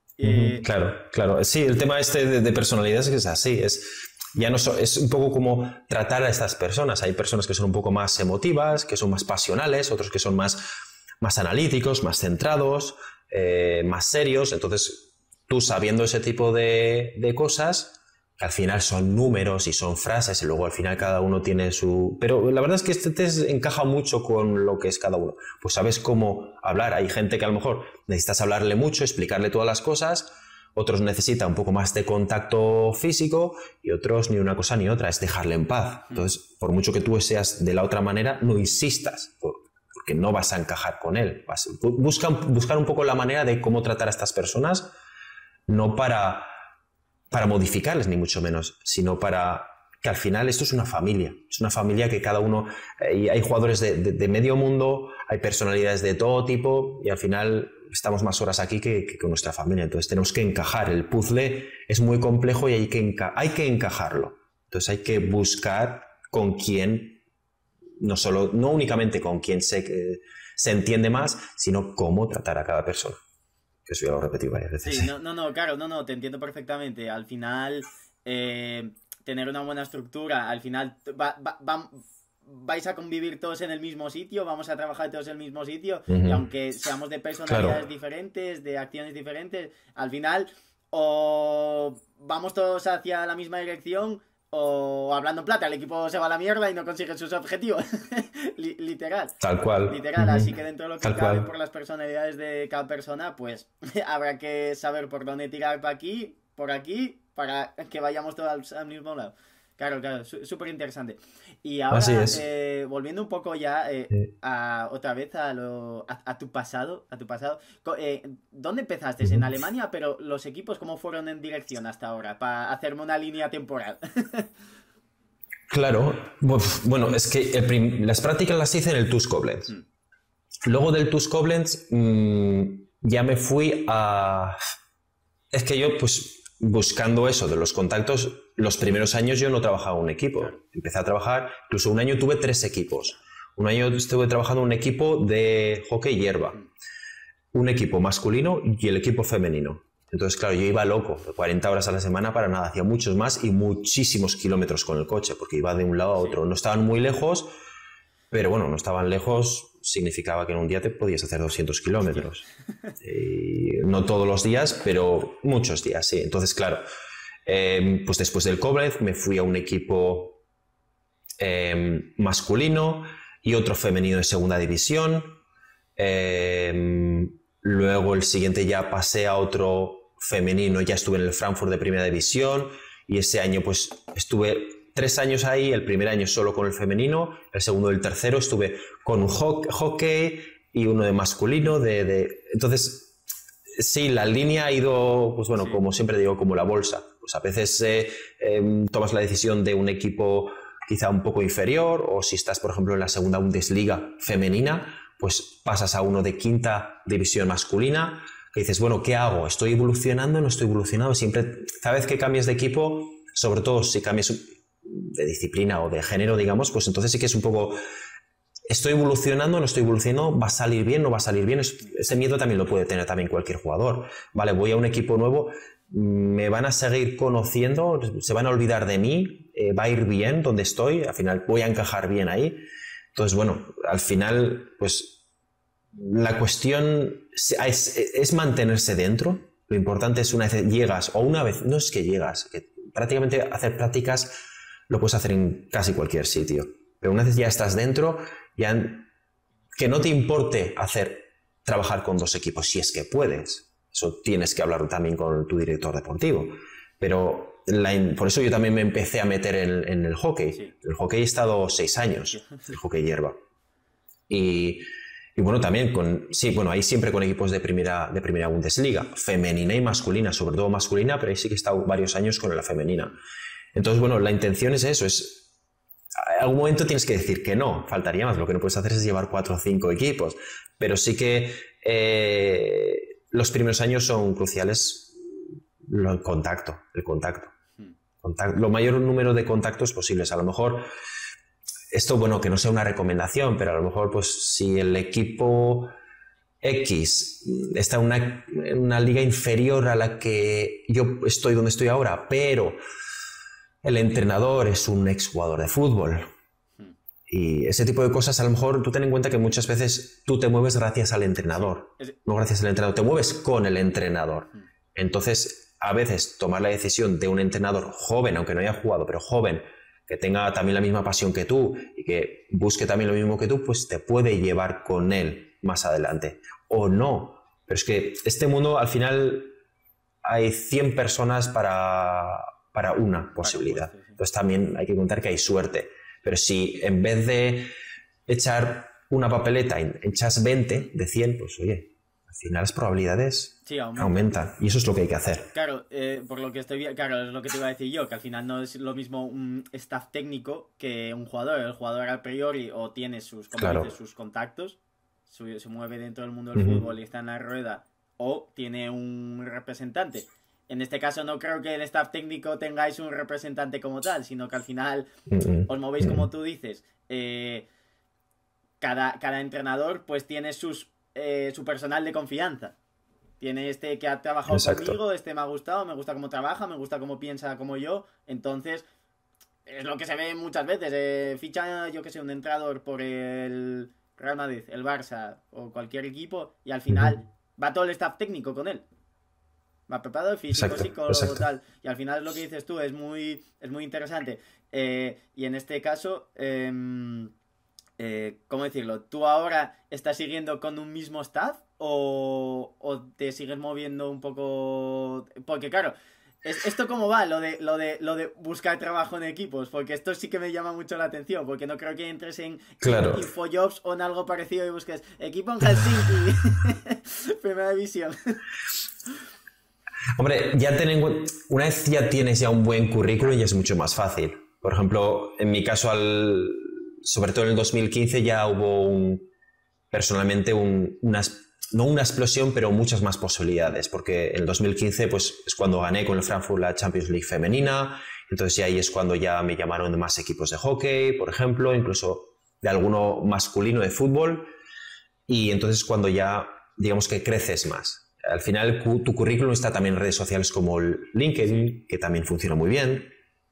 Claro. Sí, el tema de personalidades es así, es un poco como tratar a estas personas. Hay personas que son un poco más emotivas, que son más pasionales, otros que son más analíticos, más centrados, más serios. Entonces, tú sabiendo ese tipo de cosas, que al final son números y son frases, y luego al final cada uno tiene su... Pero la verdad es que este test encaja mucho con lo que es cada uno. Pues sabes cómo hablar. Hay gente que a lo mejor necesitas hablarle mucho, explicarle todas las cosas, otros necesitan un poco más de contacto físico y otros ni una cosa ni otra, es dejarle en paz. Entonces, por mucho que tú seas de la otra manera, no insistas, porque no vas a encajar con él. Buscar un poco la manera de cómo tratar a estas personas, no para modificarles, ni mucho menos, sino para que al final esto es una familia que cada uno, hay jugadores de medio mundo, hay personalidades de todo tipo y al final estamos más horas aquí que con nuestra familia, entonces tenemos que encajar, el puzzle es muy complejo y hay que encajarlo, entonces hay que buscar con quién, no únicamente con quién se entiende más, sino cómo tratar a cada persona. Que eso ya lo repetí varias veces. Sí, claro, te entiendo perfectamente. Al final, tener una buena estructura, al final vais a convivir todos en el mismo sitio, vamos a trabajar todos en el mismo sitio, y aunque seamos de personalidades diferentes, de acciones diferentes, al final o vamos todos hacia la misma dirección o hablando en plata, el equipo se va a la mierda y no consigue sus objetivos. Literal. Tal cual. Literal, así que dentro de lo que cabe por las personalidades de cada persona, pues habrá que saber por dónde tirar por aquí, para que vayamos todos al mismo lado. Claro, súper interesante. Y ahora, volviendo un poco ya otra vez a tu pasado, ¿dónde empezaste? ¿En Alemania? Pero los equipos, ¿cómo fueron en dirección hasta ahora? Para hacerme una línea temporal. Claro, bueno, es que las prácticas las hice en el TuS Koblenz. Luego del TuS Koblenz ya me fui a... Es que yo, pues, buscando eso de los contactos, los primeros años yo no trabajaba en un equipo. Empecé a trabajar, incluso un año tuve 3 equipos. Un año estuve trabajando en un equipo de hockey hierba, un equipo masculino y el equipo femenino. Entonces, claro, yo iba loco, 40 horas a la semana para nada, hacía muchos más y muchísimos kilómetros con el coche, porque iba de un lado a otro. No estaban muy lejos, pero bueno, no estaban lejos, significaba que en un día te podías hacer 200 kilómetros. No todos los días, pero muchos días, sí. Entonces, claro, pues después del Koblenz me fui a un equipo masculino y otro femenino de segunda división. Luego el siguiente ya pasé a otro femenino, ya estuve en el Frankfurt de primera división y ese año pues estuve 3 años ahí, el primer año solo con el femenino, el segundo y el tercero estuve con un hockey y uno de masculino. Entonces, sí, la línea ha ido, pues bueno, como siempre digo, como la bolsa. Pues a veces tomas la decisión de un equipo quizá un poco inferior, o si estás, por ejemplo, en la segunda Bundesliga femenina, pues pasas a uno de quinta división masculina, que dices, bueno, ¿qué hago? ¿Estoy evolucionando? ¿No estoy evolucionando? Siempre, cada vez que cambias de equipo, sobre todo si cambias de disciplina o de género, digamos, pues entonces sí que es un poco, ¿estoy evolucionando? ¿No estoy evolucionando? ¿Va a salir bien? ¿No va a salir bien? Ese miedo también lo puede tener también cualquier jugador. Vale, voy a un equipo nuevo, me van a seguir conociendo, se van a olvidar de mí, va a ir bien donde estoy, al final voy a encajar bien ahí. Entonces, bueno, al final, pues la cuestión es mantenerse dentro. Lo importante es una vez llegas, o una vez, no es que llegas, que prácticamente hacer prácticas lo puedes hacer en casi cualquier sitio. Pero una vez ya estás dentro, ya que no te importe trabajar con 2 equipos, si es que puedes. Eso tienes que hablar también con tu director deportivo. Pero por eso yo también me empecé a meter en el hockey. Sí. El hockey he estado 6 años, el hockey hierba. Y bueno, también ahí siempre con equipos de primera Bundesliga, femenina y masculina, sobre todo masculina, pero ahí sí que he estado varios años con la femenina. Entonces, bueno, la intención es eso, en algún momento tienes que decir que no, faltaría más, lo que no puedes hacer es llevar 4 o 5 equipos, pero sí que los primeros años son cruciales el contacto. Lo mayor número de contactos posibles. A lo mejor, esto, bueno, que no sea una recomendación, pero a lo mejor, pues, si el equipo X está en una liga inferior a la que yo estoy donde estoy ahora, pero el entrenador es un exjugador de fútbol. Y ese tipo de cosas, a lo mejor tú ten en cuenta que muchas veces tú te mueves gracias al entrenador, no gracias al entrenador, te mueves con el entrenador. Entonces, a veces tomar la decisión de un entrenador joven, aunque no haya jugado, pero joven, que tenga también la misma pasión que tú y que busque también lo mismo que tú, pues te puede llevar con él más adelante. O no. Pero es que este mundo, al final, hay 100 personas para una posibilidad. Entonces también hay que contar que hay suerte. Pero si en vez de echar una papeleta echas 20 de 100, pues oye, al final las probabilidades aumentan. Y eso es lo que hay que hacer. Claro, por lo que estoy viendo, claro, es lo que te iba a decir yo, que al final no es lo mismo un staff técnico que un jugador. El jugador a priori o tiene sus contactos, se mueve dentro del mundo del fútbol y está en la rueda, o tiene un representante. En este caso no creo que el staff técnico tengáis un representante como tal, sino que al final os movéis como tú dices. Cada entrenador pues tiene su personal de confianza. Tiene este que ha trabajado conmigo, este me ha gustado, me gusta cómo trabaja, me gusta cómo piensa como yo. Entonces, es lo que se ve muchas veces. Ficha, yo que sé, un entrenador por el Real Madrid, el Barça o cualquier equipo y al final va todo el staff técnico con él. Va preparado, físico, psicólogo, tal. Y al final lo que dices tú es muy interesante. Y en este caso, ¿cómo decirlo? ¿Tú ahora estás siguiendo con un mismo staff o te sigues moviendo un poco? Porque claro, ¿esto cómo va? Lo de buscar trabajo en equipos, porque esto sí que me llama mucho la atención, porque no creo que entres en InfoJobs o en algo parecido y busques equipo en Helsinki, primera división. Hombre, una vez ya tienes un buen currículum ya es mucho más fácil. Por ejemplo, en mi caso, sobre todo en el 2015 ya hubo personalmente no una explosión, pero muchas más posibilidades, porque en el 2015 pues, es cuando gané con el Frankfurt la Champions League femenina, entonces ahí es cuando ya me llamaron de más equipos de hockey, por ejemplo, incluso de alguno masculino de fútbol, y entonces cuando ya, digamos que creces más. Al final tu currículum está también en redes sociales como LinkedIn, que también funciona muy bien.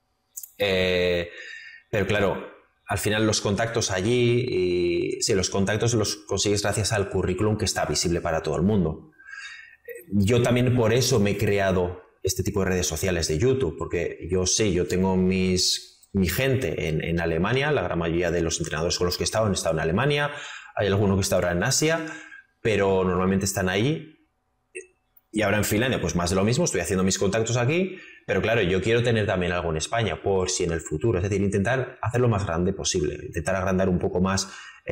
Pero claro, al final los contactos allí, los contactos los consigues gracias al currículum que está visible para todo el mundo. Yo también por eso me he creado este tipo de redes sociales de YouTube, porque yo tengo mi gente en Alemania, la gran mayoría de los entrenadores con los que he estado han estado en Alemania, hay alguno que está ahora en Asia, pero normalmente están ahí. Y ahora en Finlandia, pues más de lo mismo, estoy haciendo mis contactos aquí, pero claro, yo quiero tener también algo en España, por si en el futuro, es decir, intentar hacerlo más grande posible, intentar agrandar un poco más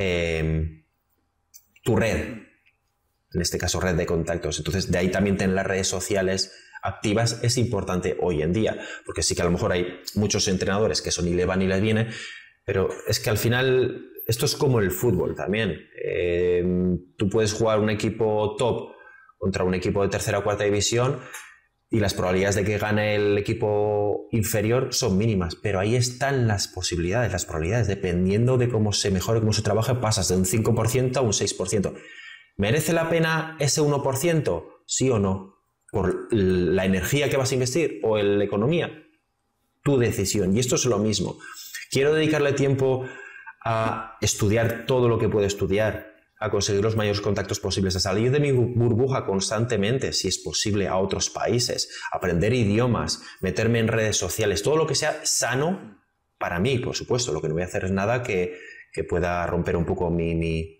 tu red, en este caso red de contactos. Entonces, de ahí también tener las redes sociales activas es importante hoy en día, porque sí que a lo mejor hay muchos entrenadores que eso ni le va ni le viene, pero es que al final esto es como el fútbol también. Tú puedes jugar un equipo top contra un equipo de tercera o cuarta división y las probabilidades de que gane el equipo inferior son mínimas, pero ahí están las probabilidades, dependiendo de cómo se mejore, cómo se trabaje, pasas de un 5% a un 6%. ¿Merece la pena ese 1%? ¿Sí o no? por la energía que vas a investir o en la economía, tu decisión. Y esto es lo mismo. Quiero dedicarle tiempo a estudiar todo lo que puedo estudiar, a conseguir los mayores contactos posibles, a salir de mi burbuja constantemente, si es posible, a otros países, aprender idiomas, meterme en redes sociales, todo lo que sea sano para mí, por supuesto. Lo que no voy a hacer es nada que pueda romper un poco mi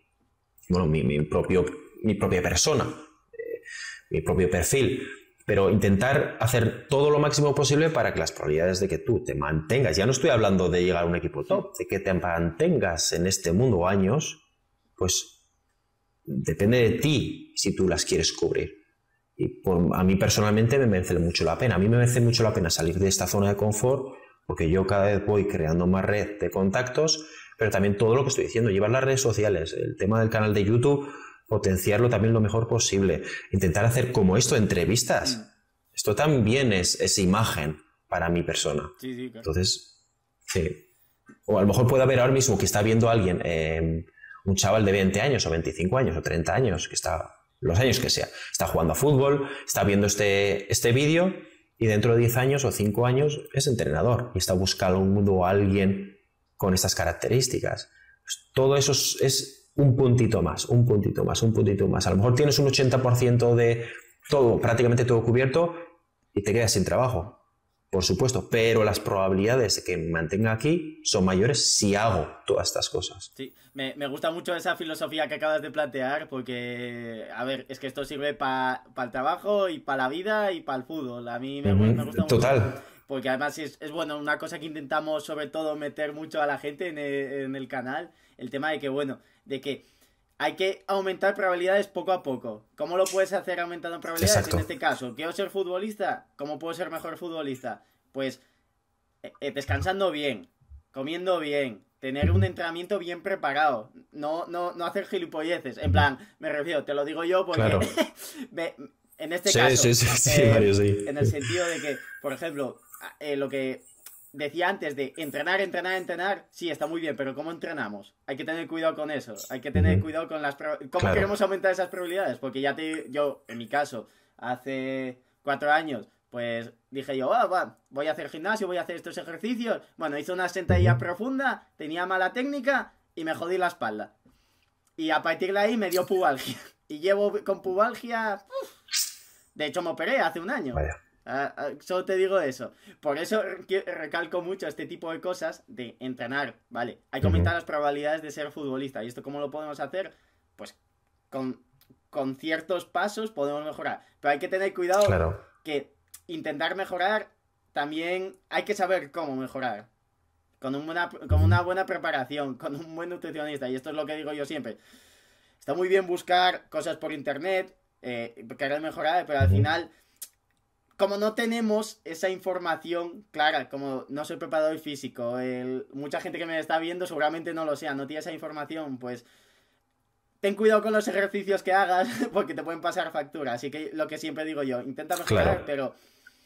propia persona, mi propio perfil. Pero intentar hacer todo lo máximo posible para que las probabilidades de que tú te mantengas, ya no estoy hablando de llegar a un equipo top, de que te mantengas en este mundo años, pues depende de ti si tú las quieres cubrir. Y a mí personalmente me merece mucho la pena. A mí me merece mucho la pena salir de esta zona de confort, porque yo cada vez voy creando más red de contactos, pero también todo lo que estoy diciendo, llevar las redes sociales, el tema del canal de YouTube, potenciarlo también lo mejor posible, intentar hacer como esto, entrevistas. Esto también es imagen para mi persona. Sí, claro. Entonces, sí. O a lo mejor puede haber ahora mismo que está viendo a alguien, un chaval de 20 años o 25 años o 30 años, que está, los años que sea, está jugando a fútbol, está viendo este vídeo y dentro de 10 años o 5 años es entrenador y está buscando a alguien con estas características. Pues todo eso es un puntito más, un puntito más, un puntito más. A lo mejor tienes un 80% de todo, prácticamente todo cubierto y te quedas sin trabajo, por supuesto, pero las probabilidades de que me mantenga aquí son mayores si hago todas estas cosas. Sí, me gusta mucho esa filosofía que acabas de plantear porque, a ver, es que esto sirve para el trabajo y para la vida y para el fútbol. A mí me gusta mucho. Total. Porque además es bueno, una cosa que intentamos sobre todo meter mucho a la gente en el canal, el tema de que, bueno, de que hay que aumentar probabilidades poco a poco. ¿Cómo lo puedes hacer aumentando probabilidades? Exacto. En este caso, ¿quiero ser futbolista? ¿Cómo puedo ser mejor futbolista? Pues descansando bien, comiendo bien, tener un entrenamiento bien preparado, no hacer gilipolleces. En plan, me refiero, te lo digo yo porque claro. en este caso, Mario, sí. En el sentido de que, por ejemplo, lo que decía antes de entrenar, sí, está muy bien, pero ¿cómo entrenamos? Hay que tener cuidado con eso, hay que tener cuidado con ¿Cómo queremos aumentar esas probabilidades? Porque yo, en mi caso, hace 4 años, pues dije yo, voy a hacer gimnasio, voy a hacer estos ejercicios. Bueno, hice una sentadilla profunda, tenía mala técnica y me jodí la espalda. Y a partir de ahí me dio pubalgia. Y llevo con pubalgia... De hecho, me operé hace un año. Vaya. Solo te digo eso. Por eso recalco mucho este tipo de cosas de entrenar, ¿vale? Hay que aumentar las probabilidades de ser futbolista. ¿Y esto cómo lo podemos hacer? Pues con ciertos pasos podemos mejorar. Pero hay que tener cuidado que intentar mejorar también hay que saber cómo mejorar. Con una buena preparación, con un buen nutricionista. Y esto es lo que digo yo siempre. Está muy bien buscar cosas por internet, querer mejorar, pero al final... Como no tenemos esa información clara, como no soy preparador físico, mucha gente que me está viendo seguramente no lo sea, no tiene esa información, pues ten cuidado con los ejercicios que hagas porque te pueden pasar factura. Así que lo que siempre digo yo, intenta mejorar, pero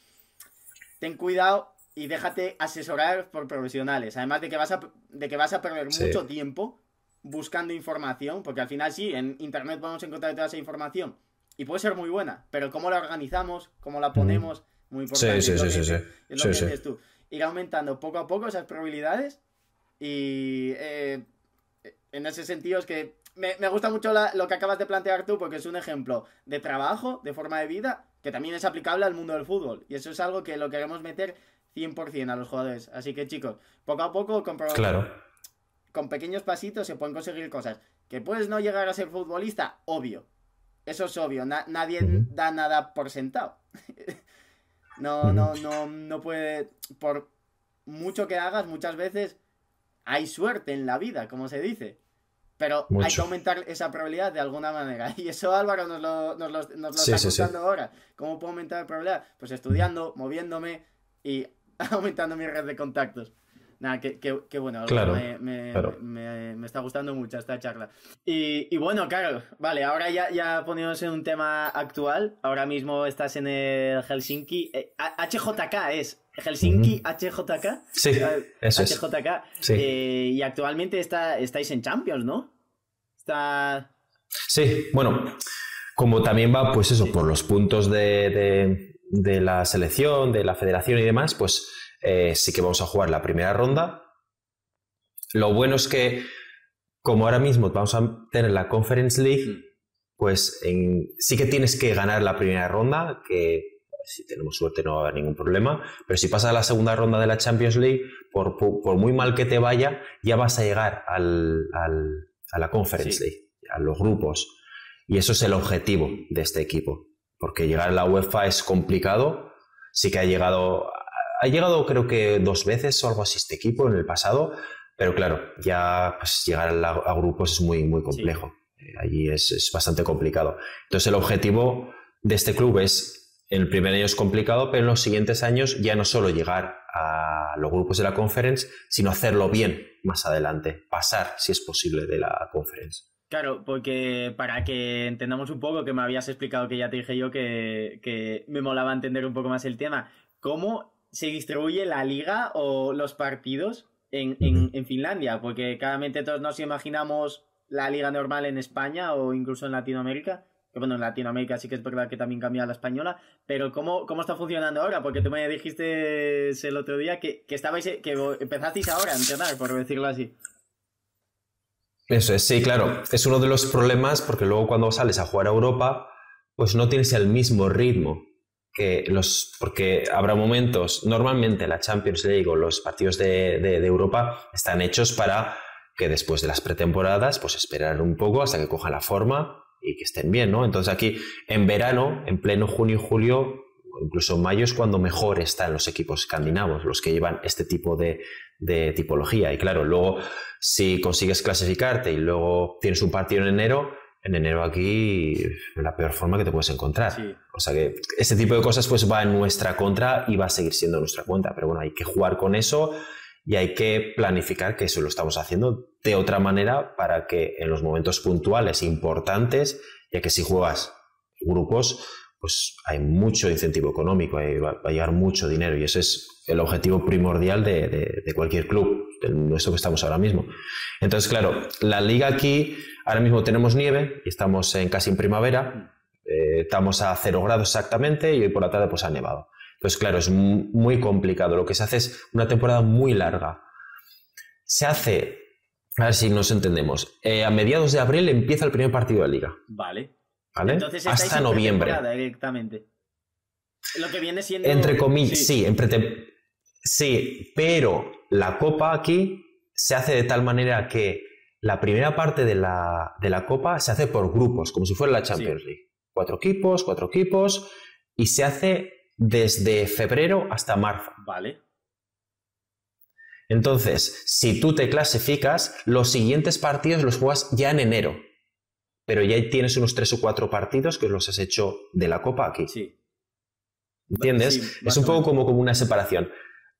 ten cuidado y déjate asesorar por profesionales. Además de que vas a perder mucho tiempo buscando información, porque al final sí, en internet podemos encontrar toda esa información. Y puede ser muy buena, pero cómo la organizamos, cómo la ponemos, muy importante. Sí. Es lo que dices tú. Ir aumentando poco a poco esas probabilidades y en ese sentido es que me gusta mucho lo que acabas de plantear tú porque es un ejemplo de trabajo, de forma de vida, que también es aplicable al mundo del fútbol. Y eso es algo que lo queremos meter 100% a los jugadores. Así que chicos, poco a poco, con pequeños pasitos se pueden conseguir cosas. ¿Que puedes no llegar a ser futbolista? Obvio. Eso es obvio, nadie da nada por sentado. No puede... Por mucho que hagas, muchas veces hay suerte en la vida, como se dice. Pero hay que aumentar esa probabilidad de alguna manera. Y eso Álvaro nos lo está contando ahora. ¿Cómo puedo aumentar la probabilidad? Pues estudiando, moviéndome y aumentando mi red de contactos. Nada, qué bueno, me está gustando mucho esta charla. Y bueno, claro, vale, ahora ya poniéndonos en un tema actual, ahora mismo estás en el Helsinki, HJK es, Helsinki HJK. Sí, eso es. HJK, sí. Y actualmente estáis en Champions, ¿no? Sí, bueno, como también va, pues eso, por los puntos de la selección, de la federación y demás, pues sí que vamos a jugar la primera ronda. Lo bueno es que, como ahora mismo vamos a tener la Conference League, pues sí que tienes que ganar la primera ronda, que si tenemos suerte no va a haber ningún problema, pero si pasas a la segunda ronda de la Champions League, por muy mal que te vaya, ya vas a llegar a la Conference League, a los grupos. Y eso es el objetivo de este equipo, porque llegar a la UEFA es complicado. Sí que ha llegado creo que 2 veces o algo así este equipo en el pasado, pero claro, ya pues, llegar a grupos es muy, muy complejo. Allí es bastante complicado. Entonces el objetivo de este club es, en el primer año es complicado, pero en los siguientes años ya no solo llegar a los grupos de la Conference, sino hacerlo bien más adelante, pasar, si es posible, de la Conference. Claro, porque para que entendamos un poco, que me habías explicado, que ya te dije yo que me molaba entender un poco más el tema, ¿cómo se distribuye la liga o los partidos en Finlandia? Porque claramente todos nos imaginamos la liga normal en España o incluso en Latinoamérica, que bueno, en Latinoamérica sí que es verdad que también cambia la española, pero ¿cómo está funcionando ahora? Porque tú me dijiste el otro día que empezasteis ahora a entrenar, por decirlo así. Eso es, sí, claro. Es uno de los problemas porque luego cuando sales a jugar a Europa, pues no tienes el mismo ritmo porque habrá momentos, normalmente la Champions League o los partidos de Europa están hechos para que después de las pretemporadas, pues esperar un poco hasta que cojan la forma y que estén bien, ¿no? Entonces aquí en verano, en pleno junio y julio, o incluso en mayo es cuando mejor están los equipos escandinavos, los que llevan este tipo de tipología. Y claro, luego si consigues clasificarte y luego tienes un partido en enero aquí la peor forma que te puedes encontrar. Sí. O sea que este tipo de cosas pues va en nuestra contra y va a seguir siendo nuestra contra. Pero bueno, hay que jugar con eso y hay que planificar que eso lo estamos haciendo de otra manera para que en los momentos puntuales importantes, ya que si juegas grupos, pues hay mucho incentivo económico, va a llegar mucho dinero y ese es el objetivo primordial de cualquier club, de nuestro que estamos ahora mismo. Entonces, claro, la liga aquí, ahora mismo tenemos nieve y estamos casi en primavera, estamos a 0 grados exactamente y hoy por la tarde pues ha nevado. Entonces, claro, es muy complicado. Lo que se hace es una temporada muy larga. Se hace, a ver si nos entendemos, a mediados de abril empieza el primer partido de liga. ¿Vale? Entonces, hasta noviembre. Directamente. Lo que viene siendo... Entre comillas, sí, pero la Copa aquí se hace de tal manera que la primera parte de la Copa se hace por grupos, como si fuera la Champions League. 4 equipos, y se hace desde febrero hasta marzo. Vale. Entonces, si tú te clasificas, los siguientes partidos los juegas ya en enero. Pero ya tienes unos 3 o 4 partidos que los has hecho de la Copa aquí. Sí. ¿Entiendes? Sí, es un poco como una separación.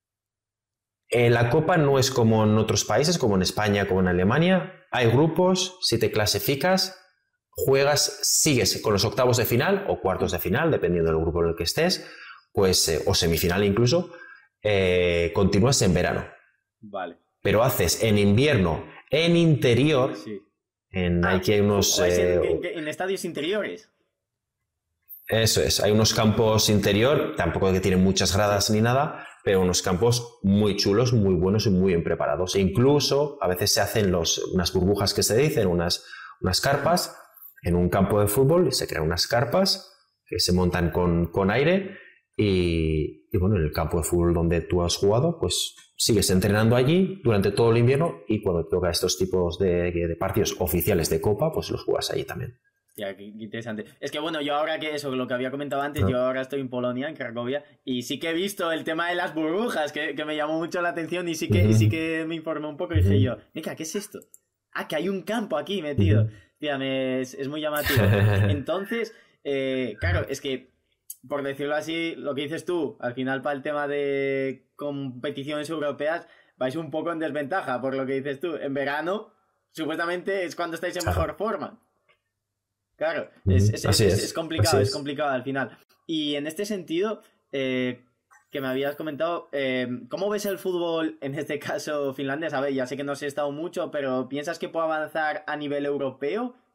La Copa no es como en otros países, como en España, como en Alemania. Hay grupos, si te clasificas, juegas, sigues con los octavos de final o cuartos de final, dependiendo del grupo en el que estés, pues, o semifinal incluso, continúas en verano. Vale. Pero haces en invierno, en interior... Sí. Aquí hay unos... en estadios interiores. Eso es, hay unos campos interior, tampoco que tienen muchas gradas ni nada, pero unos campos muy chulos, muy buenos y muy bien preparados. E incluso a veces se hacen unas burbujas que se dicen, unas carpas en un campo de fútbol, y se crean unas carpas que se montan con aire y bueno, en el campo de fútbol donde tú has jugado, pues sigues entrenando allí durante todo el invierno y cuando te toca estos tipos de partidos oficiales de Copa, pues los juegas allí también. Hostia, qué interesante. Es que bueno, yo ahora que eso, lo que había comentado antes, yo ahora estoy en Polonia, en Cracovia, y sí que he visto el tema de las burbujas, que me llamó mucho la atención y sí que me informé un poco y dije yo, venga, ¿qué es esto? Ah, que hay un campo aquí metido. Tía, es muy llamativo. Entonces, claro, es que por decirlo así, lo que dices tú, al final para el tema de competiciones europeas vais un poco en desventaja, por lo que dices tú. En verano, supuestamente es cuando estáis en mejor forma. Claro, es complicado, es complicado al final. Y en este sentido, que me habías comentado, ¿cómo ves el fútbol, en este caso finlandés? A ver, ya sé que no has estado mucho, pero ¿piensas que puede avanzar a nivel europeo?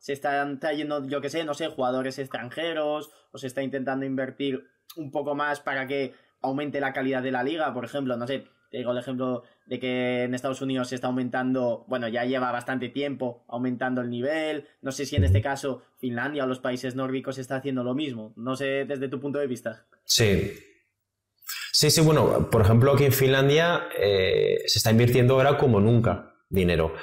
se están trayendo, yo que sé, no sé, jugadores extranjeros, o se está intentando invertir un poco más para que aumente la calidad de la liga, por ejemplo, no sé, te digo el ejemplo de que en Estados Unidos se está aumentando, bueno, ya lleva bastante tiempo aumentando el nivel, no sé si en este caso Finlandia o los países nórdicos está haciendo lo mismo, no sé desde tu punto de vista. Sí, bueno, por ejemplo aquí en Finlandia se está invirtiendo ahora como nunca dinero.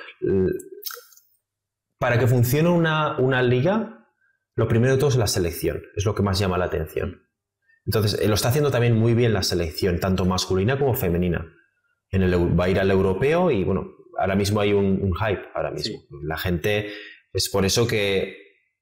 Para que funcione una liga, lo primero de todo es la selección, es lo que más llama la atención. Entonces, lo está haciendo también muy bien la selección, tanto masculina como femenina. Va a ir al europeo y, bueno, ahora mismo hay un hype, ahora mismo. Sí. La gente, es por eso que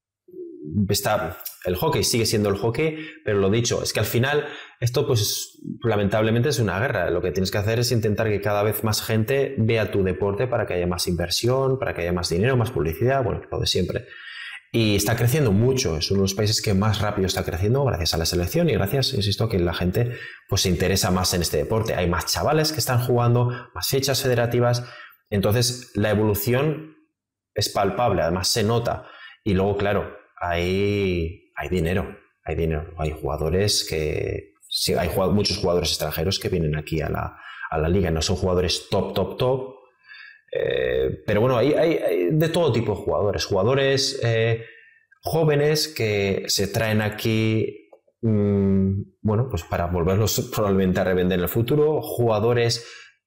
el hockey sigue siendo el hockey, pero lo dicho, es que al final esto, pues, lamentablemente es una guerra. Lo que tienes que hacer es intentar que cada vez más gente vea tu deporte para que haya más inversión, para que haya más dinero, más publicidad, bueno, lo de siempre. Y está creciendo mucho, es uno de los países que más rápido está creciendo gracias a la selección y gracias, insisto, a que la gente pues, se interesa más en este deporte. Hay más chavales que están jugando, más fechas federativas, entonces la evolución es palpable, además se nota. Y luego, claro, hay dinero, hay jugadores que... Sí, hay muchos jugadores extranjeros que vienen aquí a la liga, no son jugadores top, pero bueno, hay de todo tipo de jugadores jóvenes que se traen aquí, bueno, pues para volverlos probablemente a revender en el futuro, jugadores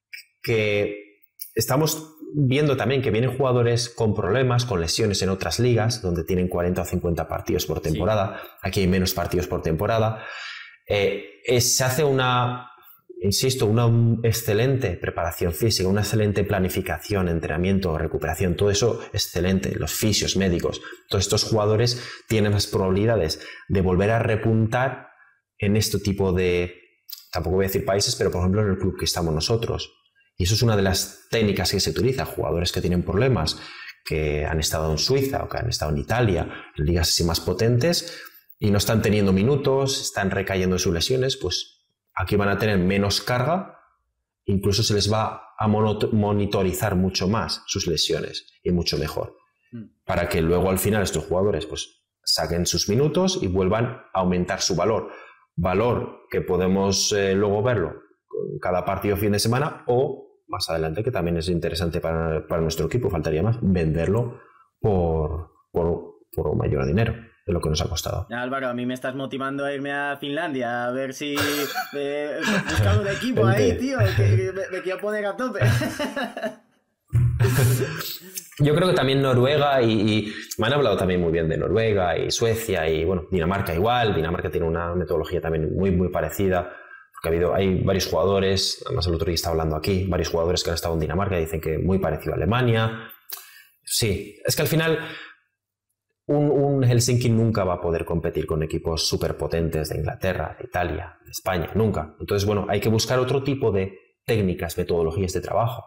que estamos viendo también que vienen jugadores con problemas, con lesiones en otras ligas, donde tienen 40 o 50 partidos por temporada, sí. Aquí hay menos partidos por temporada, se hace una excelente preparación física, una excelente planificación, entrenamiento, recuperación, todo eso excelente, los fisios, médicos, todos estos jugadores tienen más probabilidades de volver a repuntar en este tipo de, tampoco voy a decir países, pero por ejemplo en el club que estamos nosotros. Y eso es una de las técnicas que se utiliza, jugadores que tienen problemas, que han estado en Suiza o que han estado en Italia, en ligas así más potentes, y no están teniendo minutos, están recayendo en sus lesiones, pues aquí van a tener menos carga, incluso se les va a monitorizar mucho más sus lesiones y mucho mejor, para que luego al final estos jugadores pues saquen sus minutos y vuelvan a aumentar su valor que podemos luego verlo con cada partido fin de semana o más adelante, que también es interesante para nuestro equipo, faltaría más, venderlo por un mayor dinero de lo que nos ha costado. Álvaro, a mí me estás motivando a irme a Finlandia, a ver si buscar un equipo ahí, tío, que me quiero poner a tope. Yo creo que también Noruega y me han hablado también muy bien de Noruega y Suecia y bueno, Dinamarca igual. Dinamarca tiene una metodología también muy parecida, porque hay varios jugadores, además el otro día estaba hablando aquí, varios jugadores que han estado en Dinamarca y dicen que muy parecido a Alemania. Sí, es que al final un Helsinki nunca va a poder competir con equipos súper potentes de Inglaterra, de Italia, de España, nunca. Entonces, bueno, hay que buscar otro tipo de técnicas, metodologías de trabajo.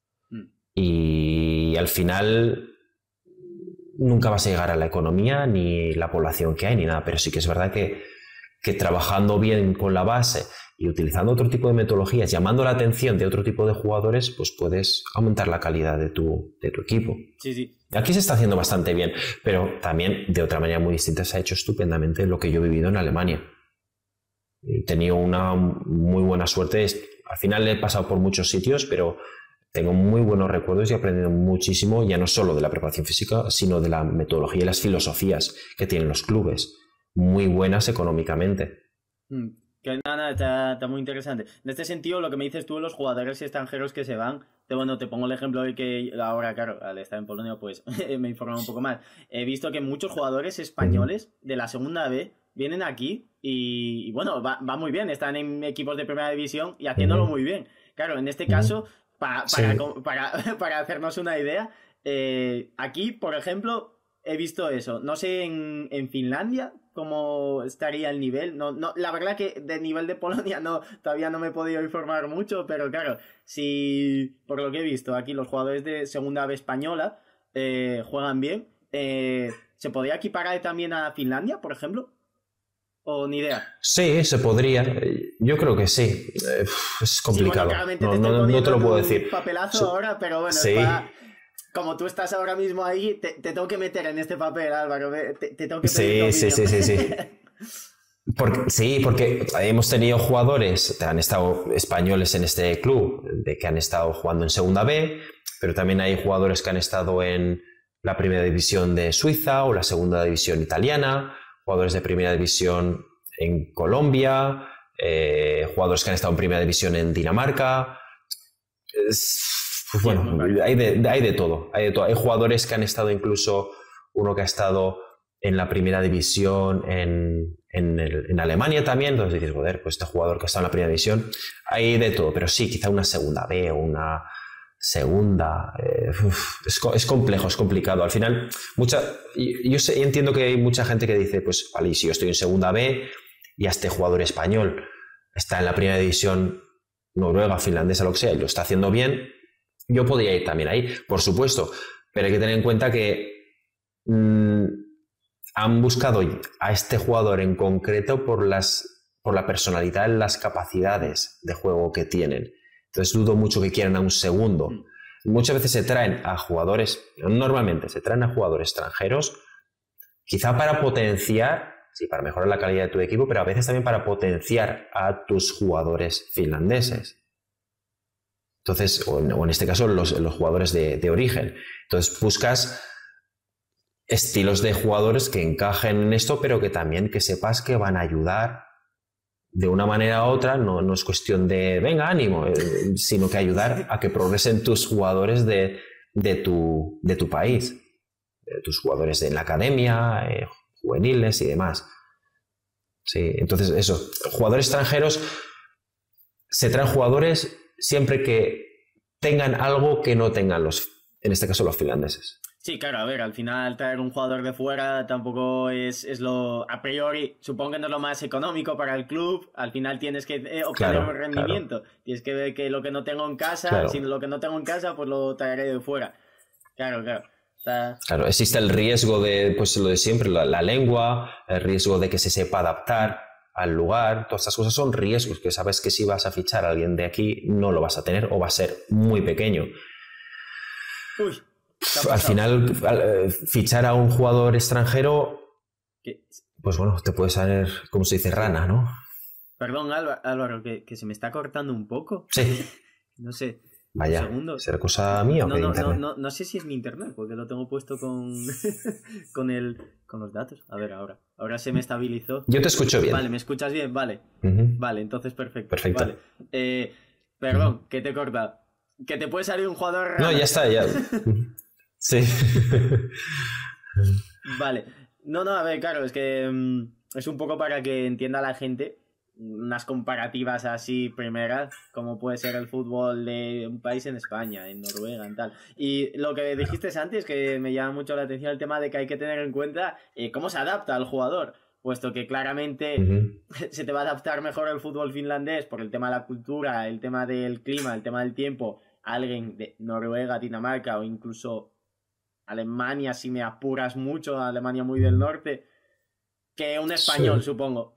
Y al final nunca vas a llegar a la economía ni la población que hay ni nada, pero sí que es verdad que trabajando bien con la base y utilizando otro tipo de metodologías, llamando la atención de otro tipo de jugadores, pues puedes aumentar la calidad de tu equipo. Sí. Aquí se está haciendo bastante bien, pero también de otra manera muy distinta se ha hecho estupendamente lo que yo he vivido en Alemania. He tenido una muy buena suerte. Al final he pasado por muchos sitios, pero tengo muy buenos recuerdos y he aprendido muchísimo, ya no solo de la preparación física, sino de la metodología y las filosofías que tienen los clubes, muy buenas económicamente. Que nada, está muy interesante. En este sentido, lo que me dices tú de los jugadores extranjeros que se van, te pongo el ejemplo de que ahora, claro, al estar en Polonia, pues me informo un poco más. He visto que muchos jugadores españoles de la segunda B vienen aquí y bueno, va muy bien, están en equipos de primera división y haciéndolo muy bien. Claro, en este caso, para hacernos una idea, aquí, por ejemplo, he visto eso. No sé en Finlandia cómo estaría el nivel. No, la verdad que de nivel de Polonia todavía no me he podido informar mucho, pero claro, si por lo que he visto aquí los jugadores de segunda B española juegan bien, ¿se podría equiparar también a Finlandia, por ejemplo? ¿O ni idea? Sí, se podría. Yo creo que sí. Es complicado. Sí, bueno, no te lo puedo decir. Papelazo ahora, pero bueno, sí. como tú estás ahora mismo ahí, te tengo que meter en este papel, Álvaro. Te tengo que pedir sí. Porque hemos tenido jugadores, han estado españoles en este club, de que han estado jugando en Segunda B, pero también hay jugadores que han estado en la Primera División de Suiza o la Segunda División italiana, jugadores de Primera División en Colombia, jugadores que han estado en Primera División en Dinamarca. Hay de todo. Hay jugadores que han estado, incluso uno que ha estado en la Primera División en Alemania también. Entonces dices, joder, pues este jugador que está en la Primera División, hay de todo. Pero sí, quizá una Segunda B o una Segunda. Es complejo, es complicado. Al final, entiendo que hay mucha gente que dice, pues vale, si yo estoy en Segunda B y a este jugador español está en la Primera División noruega, finlandesa, lo que sea, y lo está haciendo bien, yo podría ir también ahí, por supuesto, pero hay que tener en cuenta que han buscado a este jugador en concreto por la personalidad, las capacidades de juego que tienen. Entonces dudo mucho que quieran a un segundo. Muchas veces se traen a jugadores, normalmente se traen a jugadores extranjeros, quizá para potenciar, sí, para mejorar la calidad de tu equipo, pero a veces también para potenciar a tus jugadores finlandeses. Entonces, o en este caso, los jugadores de origen. Entonces buscas estilos de jugadores que encajen en esto, pero que también que sepas que van a ayudar de una manera u otra. No es cuestión de, venga, ánimo, sino que ayudar a que progresen tus jugadores de tu país, tus jugadores en la academia, juveniles y demás. Sí, entonces eso, jugadores extranjeros, se traen jugadores siempre que tengan algo que no tengan en este caso los finlandeses. Sí, claro, a ver, al final traer un jugador de fuera tampoco es lo, a priori, supongo que no es lo más económico para el club. Al final tienes que obtener un rendimiento. Claro. Tienes que ver que lo que no tengo en casa, si lo que no tengo en casa, pues lo traeré de fuera. Claro. Claro, existe el riesgo de, pues lo de siempre, la lengua, el riesgo de que se sepa adaptar al lugar. Todas estas cosas son riesgos que sabes que si vas a fichar a alguien de aquí no lo vas a tener o va a ser muy pequeño. Uy. Al final, fichar a un jugador extranjero, pues bueno, te puede salir, como se dice, rana, ¿no? Perdón, Álvaro, que se me está cortando un poco. Sí. No sé. Vaya, ¿será cosa mía o qué? No sé si es mi internet, porque lo tengo puesto con los datos. A ver, ahora se me estabilizó. Yo te escucho bien. Vale, ¿me escuchas bien? Vale. Vale, entonces perfecto. Vale. Perdón, que te he cortado. Que te puede salir un jugador... No, ya está, ya. Sí. Vale. No, a ver, claro, es que es un poco para que entienda la gente unas comparativas así primeras, como puede ser el fútbol de un país en España, en Noruega, en tal. Y lo que dijiste antes, que me llama mucho la atención el tema de que hay que tener en cuenta cómo se adapta al jugador, puesto que claramente se te va a adaptar mejor el fútbol finlandés por el tema de la cultura, el tema del clima, el tema del tiempo, a alguien de Noruega, Dinamarca o incluso Alemania, si me apuras mucho, Alemania muy del norte, que un español, sí. Supongo.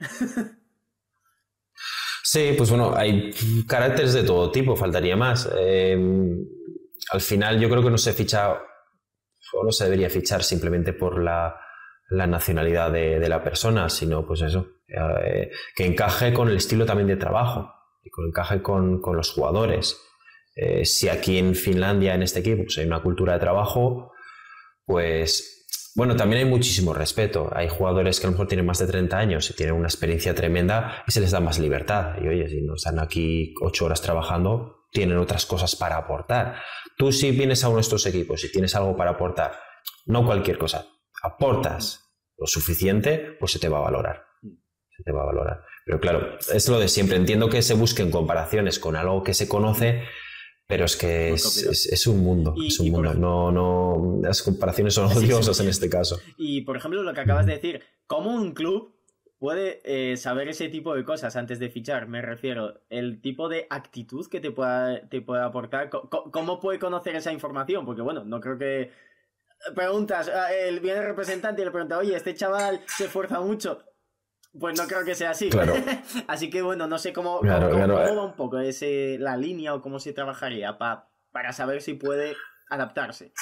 Sí, pues bueno, hay caracteres de todo tipo, faltaría más. Al final yo creo que no se ficha, o no se debería fichar simplemente por la nacionalidad de la persona, sino pues eso, que encaje con el estilo también de trabajo y que encaje con los jugadores. Si aquí en Finlandia, en este equipo, pues hay una cultura de trabajo, pues bueno, también hay muchísimo respeto. Hay jugadores que a lo mejor tienen más de 30 años y tienen una experiencia tremenda y se les da más libertad. Y oye, si no están aquí 8 horas trabajando, tienen otras cosas para aportar. Tú, si vienes a uno de estos equipos y tienes algo para aportar, no cualquier cosa, aportas lo suficiente, pues se te va a valorar. Se te va a valorar. Pero claro, es lo de siempre. Entiendo que se busquen comparaciones con algo que se conoce, pero es que es un mundo. Es un mundo. No, las comparaciones son odiosas en este caso. Y por ejemplo, lo que acabas de decir, ¿cómo un club puede saber ese tipo de cosas antes de fichar? Me refiero, el tipo de actitud que te puede aportar. ¿Cómo puede conocer esa información? Porque bueno, no creo que... Preguntas, viene el representante y le pregunta, oye, este chaval se esfuerza mucho. Pues no creo que sea así. Claro. Así que bueno, no sé cómo va un poco la línea o cómo se trabajaría para saber si puede adaptarse.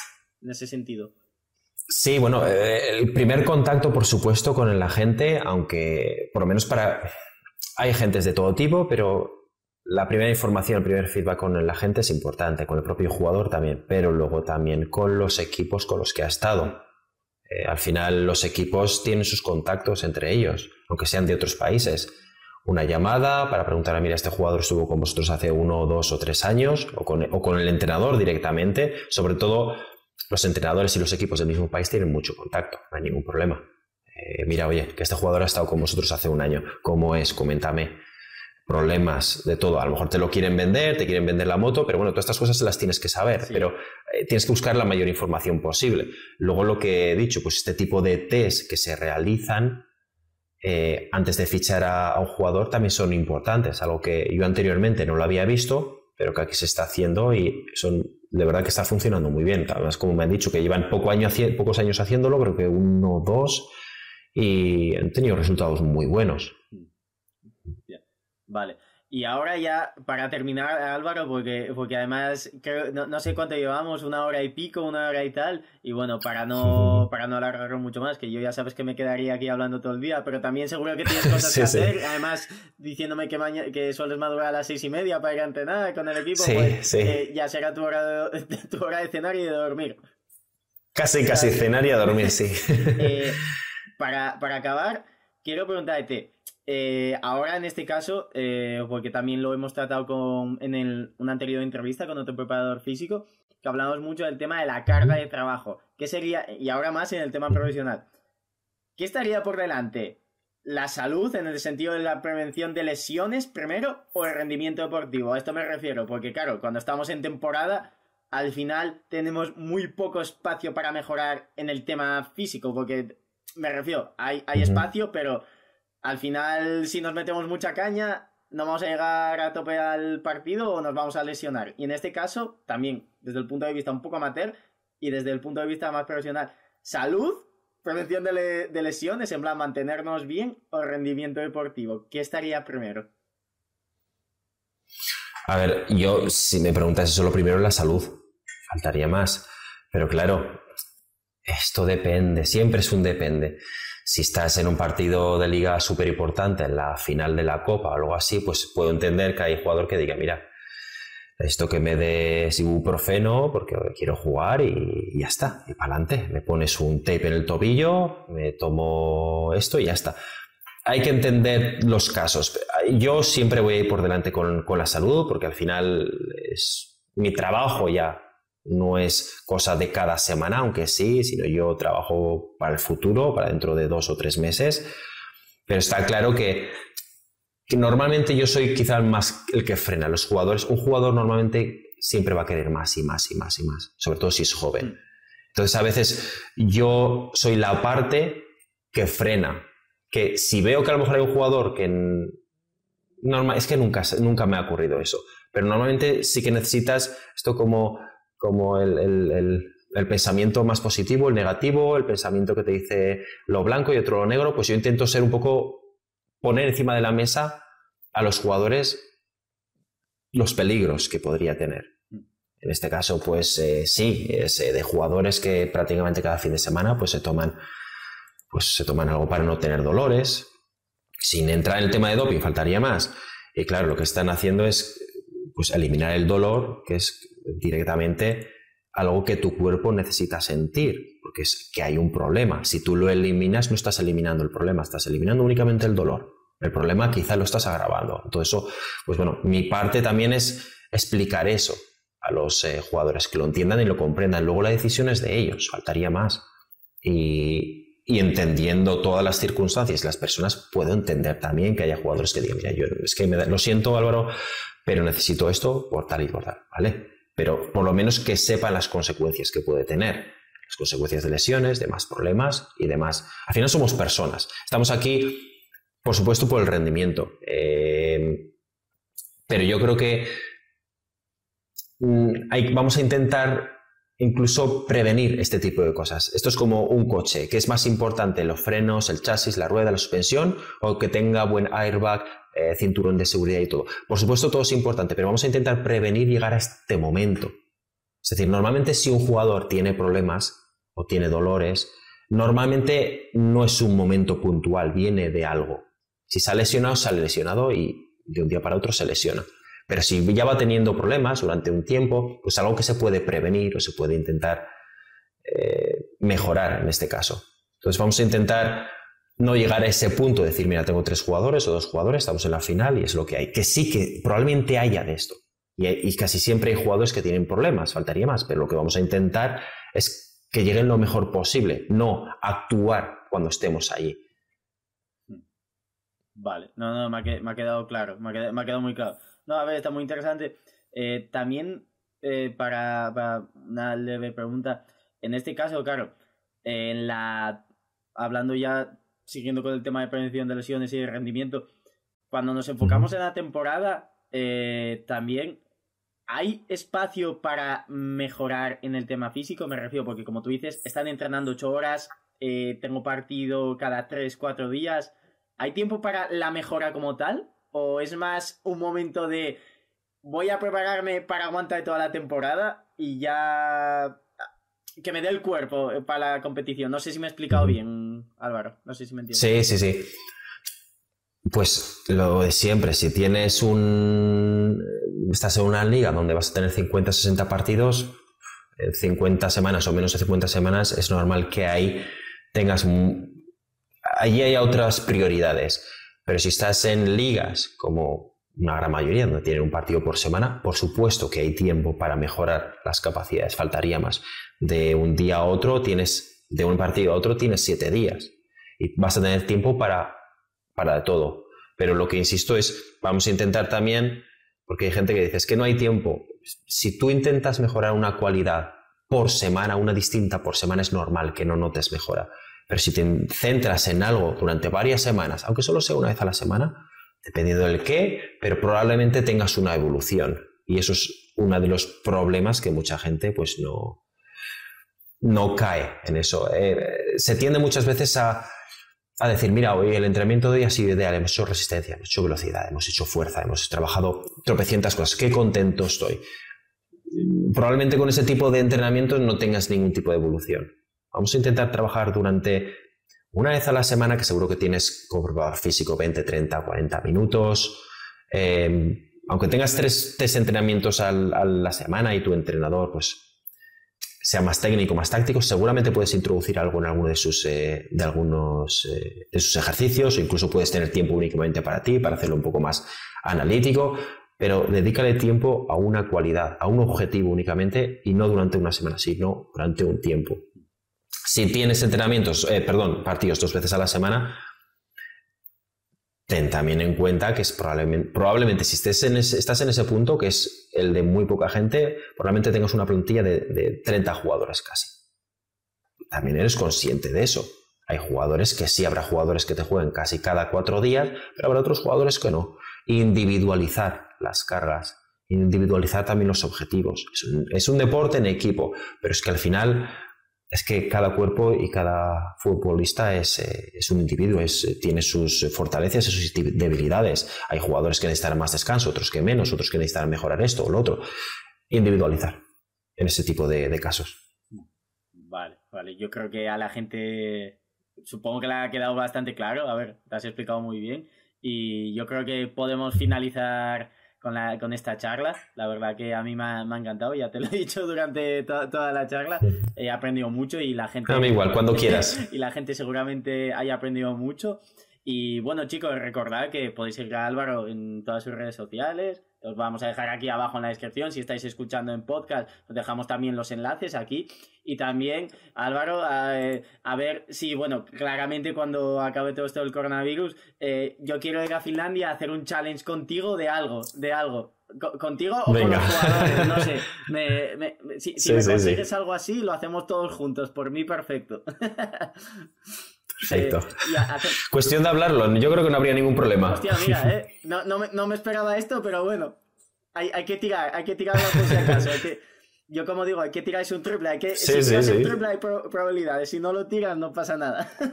en ese sentido. Sí, bueno, el primer contacto, por supuesto, con el agente, aunque por lo menos hay agentes de todo tipo, pero la primera información, el primer feedback con el agente es importante, con el propio jugador también, pero luego también con los equipos con los que ha estado. Al final los equipos tienen sus contactos entre ellos, aunque sean de otros países. Una llamada para preguntar, mira, este jugador estuvo con vosotros hace 1, 2 o 3 años, o con el entrenador directamente. Sobre todo los entrenadores y los equipos del mismo país tienen mucho contacto, no hay ningún problema. Mira, oye, que este jugador ha estado con vosotros hace 1 año, ¿cómo es? Coméntame. Problemas de todo, a lo mejor te lo quieren vender, te quieren vender la moto, pero bueno, todas estas cosas se las tienes que saber, sí. Pero tienes que buscar la mayor información posible. Luego lo que he dicho, pues este tipo de test que se realizan antes de fichar a un jugador también son importantes, algo que yo anteriormente no lo había visto, pero que aquí se está haciendo y de verdad que está funcionando muy bien. Además, como me han dicho que llevan pocos años haciéndolo, creo que 1 o 2, y han tenido resultados muy buenos. Vale, y ahora ya para terminar, Álvaro, porque además creo, no sé cuánto llevamos, 1 hora y pico, 1 hora y tal, y bueno, para no alargarlo mucho más, que yo ya sabes que me quedaría aquí hablando todo el día, pero también seguro que tienes cosas que hacer, además diciéndome que sueles madurar a las 6:30 para ir a entrenar con el equipo, ya será tu hora de cenar y de dormir. Casi cenar y a dormir, sí. Para acabar, quiero preguntarte, ahora en este caso, porque también lo hemos tratado en una anterior entrevista con otro preparador físico, que hablamos mucho del tema de la carga de trabajo. ¿Qué sería, y ahora más en el tema profesional, qué estaría por delante? ¿La salud en el sentido de la prevención de lesiones primero o el rendimiento deportivo? A esto me refiero, porque claro, cuando estamos en temporada, al final tenemos muy poco espacio para mejorar en el tema físico, porque me refiero, hay espacio, pero al final, si nos metemos mucha caña, no vamos a llegar a tope al partido o nos vamos a lesionar. Y en este caso, también, desde el punto de vista un poco amateur y desde el punto de vista más profesional, salud, prevención de lesiones, en plan, mantenernos bien o rendimiento deportivo. ¿Qué estaría primero? A ver, yo, si me preguntas eso, lo primero es la salud. Faltaría más. Pero claro, esto depende, siempre es un depende. Si estás en un partido de liga súper importante, en la final de la Copa o algo así, pues puedo entender que hay jugador que diga, mira, esto que me des ibuprofeno porque quiero jugar y ya está, y para adelante. Me pones un tape en el tobillo, me tomo esto y ya está. Hay que entender los casos. Yo siempre voy a ir por delante con la salud porque al final es mi trabajo ya. No es cosa de cada semana, aunque sí, sino yo trabajo para el futuro, para dentro de 2 o 3 meses. Pero está claro que normalmente yo soy quizá más el que frena a los jugadores. Un jugador normalmente siempre va a querer más y más y más y más, sobre todo si es joven. Entonces a veces yo soy la parte que frena, que si veo que a lo mejor hay un jugador que... es que nunca me ha ocurrido eso, pero normalmente sí que necesitas esto como el pensamiento más positivo, el negativo, el pensamiento que te dice lo blanco y otro lo negro. Pues yo intento ser un poco, poner encima de la mesa a los jugadores los peligros que podría tener. En este caso, pues sí, es de jugadores que prácticamente cada fin de semana pues se toman algo para no tener dolores. Sin entrar en el tema de doping, faltaría más. Y claro, lo que están haciendo es pues eliminar el dolor, que es directamente algo que tu cuerpo necesita sentir, porque es que hay un problema. Si tú lo eliminas, no estás eliminando el problema, estás eliminando únicamente el dolor. El problema quizá lo estás agravando. Todo eso, pues bueno, mi parte también es explicar eso a los jugadores, que lo entiendan y lo comprendan. Luego la decisión es de ellos, faltaría más. Y entendiendo todas las circunstancias, las personas, puedo entender también que haya jugadores que digan, mira, yo es que lo siento, Álvaro, pero necesito esto por tal y por tal, ¿vale? Pero por lo menos que sepan las consecuencias que puede tener, las consecuencias de lesiones, de más problemas y demás. Al final somos personas. Estamos aquí, por supuesto, por el rendimiento. Pero yo creo que vamos a intentar incluso prevenir este tipo de cosas. Esto es como un coche. ¿Qué es más importante? ¿Los frenos, el chasis, la rueda, la suspensión? ¿O que tenga buen airbag, cinturón de seguridad y todo? Por supuesto, todo es importante, pero vamos a intentar prevenir llegar a este momento. Es decir, normalmente si un jugador tiene problemas o tiene dolores, normalmente no es un momento puntual, viene de algo. Si se ha lesionado, sale lesionado y de un día para otro se lesiona. Pero si ya va teniendo problemas durante un tiempo, pues algo que se puede prevenir o se puede intentar mejorar en este caso. Entonces vamos a intentar no llegar a ese punto de decir, mira, tengo 3 jugadores o 2 jugadores, estamos en la final y es lo que hay. Que sí que probablemente haya de esto. Y casi siempre hay jugadores que tienen problemas, faltaría más, pero lo que vamos a intentar es que lleguen lo mejor posible, no actuar cuando estemos allí. Vale, no, me ha quedado claro, me ha quedado muy claro. No, a ver, está muy interesante. También, para una leve pregunta, en este caso, claro, hablando ya, siguiendo con el tema de prevención de lesiones y de rendimiento, cuando nos enfocamos en la temporada, también hay espacio para mejorar en el tema físico, me refiero, porque como tú dices, están entrenando 8 horas, tengo partido cada 3-4 días. ¿Hay tiempo para la mejora como tal? ¿O es más un momento de voy a prepararme para aguantar toda la temporada y ya que me dé el cuerpo para la competición? No sé si me he explicado bien, Álvaro. No sé si me entiendes. Sí. Pues lo de siempre, si estás en una liga donde vas a tener 50-60 partidos, 50 semanas o menos de 50 semanas, es normal que allí haya otras prioridades. Pero si estás en ligas, como una gran mayoría, donde tienen un partido por semana, por supuesto que hay tiempo para mejorar las capacidades, faltaría más. De un día a otro de un partido a otro tienes 7 días y vas a tener tiempo para todo. Pero lo que insisto es, vamos a intentar también, porque hay gente que dice, es que no hay tiempo. Si tú intentas mejorar una cualidad por semana, una distinta por semana, es normal que no notes mejora. Pero si te centras en algo durante varias semanas, aunque solo sea una vez a la semana, dependiendo del qué, pero probablemente tengas una evolución. Y eso es uno de los problemas que mucha gente pues no cae en eso. Se tiende muchas veces a decir, mira, hoy el entrenamiento de hoy ha sido ideal, hemos hecho resistencia, hemos hecho velocidad, hemos hecho fuerza, hemos trabajado tropecientas cosas, qué contento estoy. Probablemente con ese tipo de entrenamiento no tengas ningún tipo de evolución. Vamos a intentar trabajar durante una vez a la semana, que seguro que tienes como preparador físico 20, 30, 40 minutos. Aunque tengas 3 entrenamientos a la semana y tu entrenador pues sea más técnico, más táctico, seguramente puedes introducir algo en alguno de sus ejercicios, o incluso puedes tener tiempo únicamente para ti, para hacerlo un poco más analítico, pero dedícale tiempo a una cualidad, a un objetivo únicamente, y no durante una semana, sino durante un tiempo. Si tienes partidos 2 veces a la semana, ten también en cuenta que es probablemente si estás en ese punto, que es el de muy poca gente, probablemente tengas una plantilla de 30 jugadores casi. También eres consciente de eso. Hay jugadores que sí, habrá jugadores que te jueguen casi cada 4 días, pero habrá otros jugadores que no. Individualizar las cargas, individualizar también los objetivos. Es un deporte en equipo, pero es que al final es que cada cuerpo y cada futbolista es un individuo, tiene sus fortalezas y sus debilidades. Hay jugadores que necesitan más descanso, otros que menos, otros que necesitan mejorar esto o lo otro. Individualizar en ese tipo de casos. Vale. Yo creo que a la gente, supongo que le ha quedado bastante claro. A ver, te has explicado muy bien. Y yo creo que podemos finalizar con esta charla. La verdad que a mí me ha encantado, ya te lo he dicho durante toda la charla. He aprendido mucho y la gente... A mí igual, cuando quieras. Y la gente seguramente haya aprendido mucho. Y bueno, chicos, recordad que podéis seguir a Álvaro en todas sus redes sociales. Os vamos a dejar aquí abajo en la descripción. Si estáis escuchando en podcast, os dejamos también los enlaces aquí. Y también, Álvaro, a ver si, bueno, claramente cuando acabe todo esto del coronavirus, yo quiero ir a Finlandia a hacer un challenge contigo de algo. ¿Contigo o Venga. con los jugadores? No sé. Si me consigues algo así, lo hacemos todos juntos. Por mí, perfecto. Perfecto. Cuestión de hablarlo, yo creo que no habría ningún problema. Hostia, mira, no me esperaba esto, pero bueno, hay que tirarlo por si acaso. Yo como digo, hay que tirarse un triple, si tiras un triple hay probabilidades, si no lo tiras no pasa nada.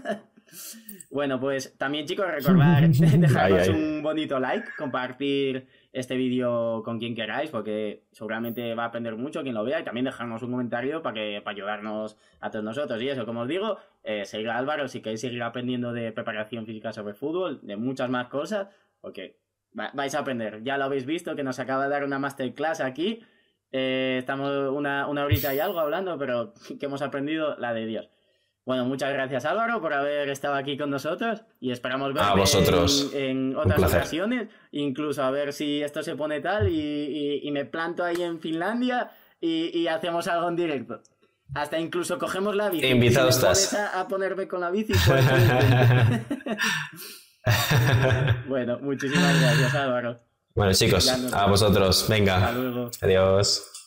Bueno, pues también, chicos, recordar dejarnos un bonito like, compartir este vídeo con quien queráis, porque seguramente va a aprender mucho quien lo vea, y también dejarnos un comentario para ayudarnos a todos nosotros. Y eso, como os digo, seguir a Álvaro si queréis seguir aprendiendo de preparación física sobre fútbol, de muchas más cosas, porque vais a aprender. Ya lo habéis visto, que nos acaba de dar una masterclass aquí. Estamos una horita y algo hablando, pero que hemos aprendido la de Dios. Bueno, muchas gracias, Álvaro, por haber estado aquí con nosotros, y esperamos verte en otras ocasiones, incluso a ver si esto se pone tal y me planto ahí en Finlandia y hacemos algo en directo. Hasta incluso cogemos la bici. Invitado si me estás. A ponerme con la bici. Bueno, muchísimas gracias, Álvaro. Bueno, chicos, a vosotros. Venga. Hasta luego. Adiós.